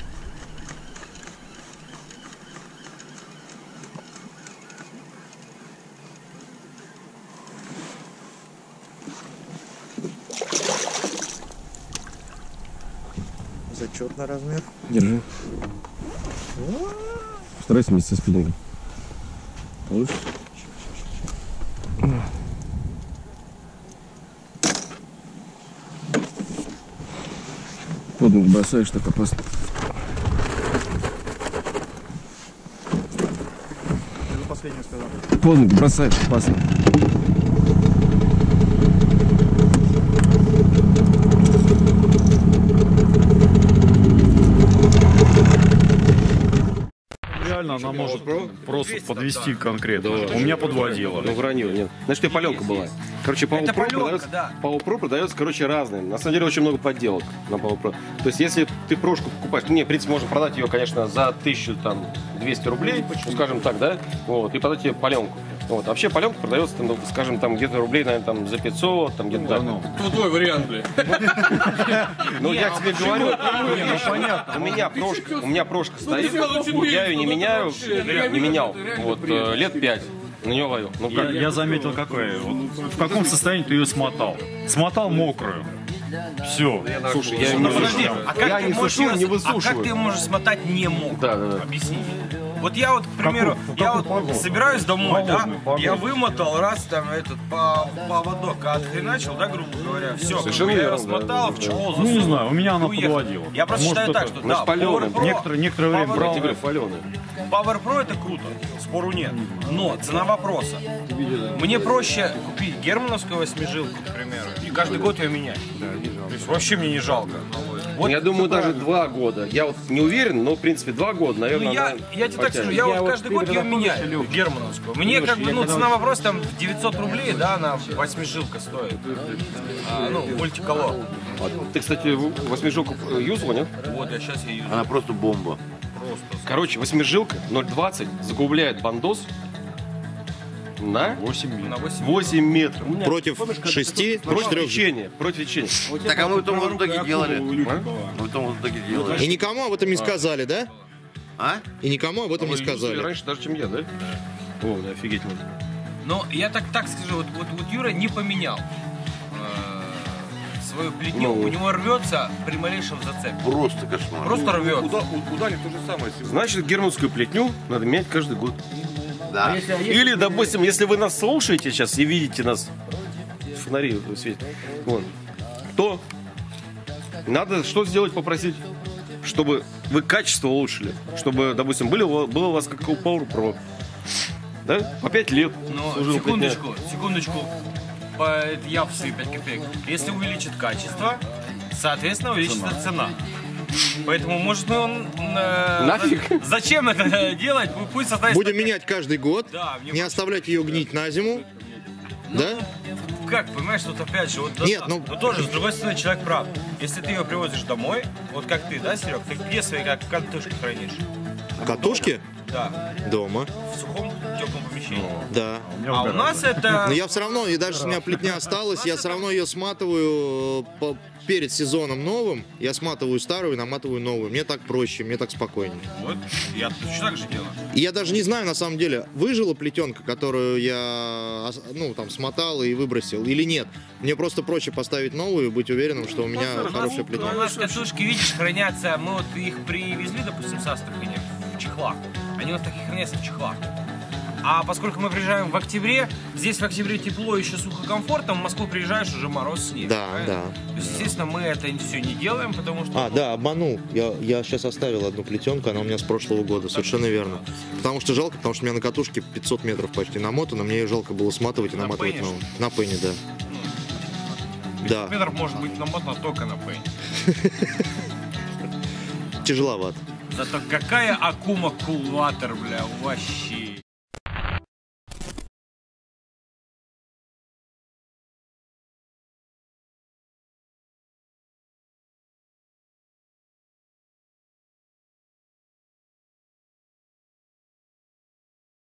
Зачетный размер. Держи. Старайся вместе со спиннингом. Получится? Поднуг бросаешь, так опасно. Я за последнее сказал. Поднуг бросаешь, опасно. Реально она может просто подвести конкретно. У меня подводила. Ну, вранье, нет. Значит, и паленка была. Короче, Power Pro продается, да. Power Pro продается, короче, разные. На самом деле, очень много подделок на Power Pro. То есть, если ты прошку покупаешь, не, в принципе, можно продать ее, конечно, за тысячу двести рублей, ну, скажем так, да, вот, и продать ее паленку. Вот. Вообще паленка продается, там, скажем, там где-то рублей, наверное, там за пятьсот, там где-то. Ну, ну твой вариант, блядь. Ну я тебе говорю, у меня прошка, у меня прошка стоит, я ее не меняю, не менял, вот лет пять. На нее ловил. Ну, я, я заметил, какое. Вот, в каком состоянии ты ее смотал? Смотал мокрую. Все. Слушай, я, ну, подожди, а как я ты не можешь сушу, ее, не высушиваю. А как ты можешь смотать не мокрую? Да, да, да. Объясни. Вот я вот, к примеру, какую- в я какую вот погоду? собираюсь домой, да, Холодную погоду. я вымотал раз там этот по поводок, отхреначил, да, грубо говоря, все, Совершенно я верно, его да, смотал, да, в да. чехол Ну, не засунул знаю, у меня и она уехал. подводила. Я просто Может, считаю так, это- что Наш да, палёный. Power Pro- Некоторое, некоторое время Power- брал. Я говорю, палёный. Power Pro это круто, спору нет. Но цена вопроса. Мне проще купить германовскую восьмижилку, к примеру, и каждый год ее менять. То есть вообще мне не жалко. Вот Я думаю, это даже правильно. два года. Я вот не уверен, но в принципе два года, наверное, Ну, я, она я тебе так скажу, потянет. я, Я вот вот каждый год перед ее охотой меняю, люблю. германовскую. Мне Леш, как бы, я ну, когда цена вот- вопроса там девятьсот рублей, да, она восьмижилка стоит. А, ну, мультиколор. А ты, кстати, в- восьмижилку э, юзала, нет? Вот, я сейчас ее юзаю. Она просто бомба. Короче, восьмижилка ноль двадцать загубляет бандос на На восемь. восемь метров. Против шести, Против четырех. течения, против течения. Так а мы в том в итоге делали. Мы в том в итоге делали. И никому об этом не сказали, да? А? И никому об этом не Вы юзали сказали. раньше даже, чем я, да? О, да, офигительно. Но я так, так скажу, вот, вот, вот Юра не поменял э, свою плетню, Ну. у него рвется при малейшем зацепе. Просто кошмар. Просто рвется. Удали то же самое. Значит, германскую плетню надо менять каждый год. Да. Или, допустим, если вы нас слушаете сейчас и видите нас, фонари светят, вот, то надо что сделать, попросить, чтобы вы качество улучшили, чтобы, допустим, были, у вас- было у вас как у Power Pro, да, по пять лет. Но служила плетня. секундочку, секундочку, по, это я в свои пять копеек. Если увеличит качество, соответственно увеличится цена. Поэтому, может, мы он... э, Нафиг. за- Зачем это делать? Пусть останется... Будем менять каждый год, Да, мне не просто- оставлять ее гнить на зиму. Да? Как, понимаешь, тут опять же, вот, Нет, да, ну- но тоже, с другой стороны, человек прав. Если ты ее привозишь домой, вот как ты, да, Серег, ты где свои как картошки хранишь? Катушки? Да, Дома. в сухом теплом помещении. Да. А у нас это... Но я все равно, и даже если у меня плетня осталась, я все равно ее сматываю э, по- перед сезоном новым. Я сматываю старую и наматываю новую. Мне так проще, мне так спокойнее. Вот, я точно так же делаю. И я даже не знаю, на самом деле, выжила плетенка, которую я, ос- ну, там, смотал и выбросил, или нет. Мне просто проще поставить новую и быть уверенным, что у меня хорошая У плетня. нас катушки, видишь, хранятся, мы вот их привезли, допустим, с Астрахани в чехлах. Они у нас такие хранятся в чехлах. А поскольку мы приезжаем в октябре, здесь в октябре тепло, еще сухо, комфортно, в Москву приезжаешь, уже мороз, снег. Да, правильно? да. То есть, естественно, мы это все не делаем, потому что... А, да, обманул. Я, я сейчас оставил одну плетенку, она у меня с прошлого года, совершенно верно. Потому что жалко, потому что у меня на катушке пятьсот метров почти намотано, мне ее жалко было сматывать и На наматывать пене, новую. На пене, да. Да, метров может быть намотано только на пейн. тяжеловато. Зато какая акума кулватер, бля, вообще.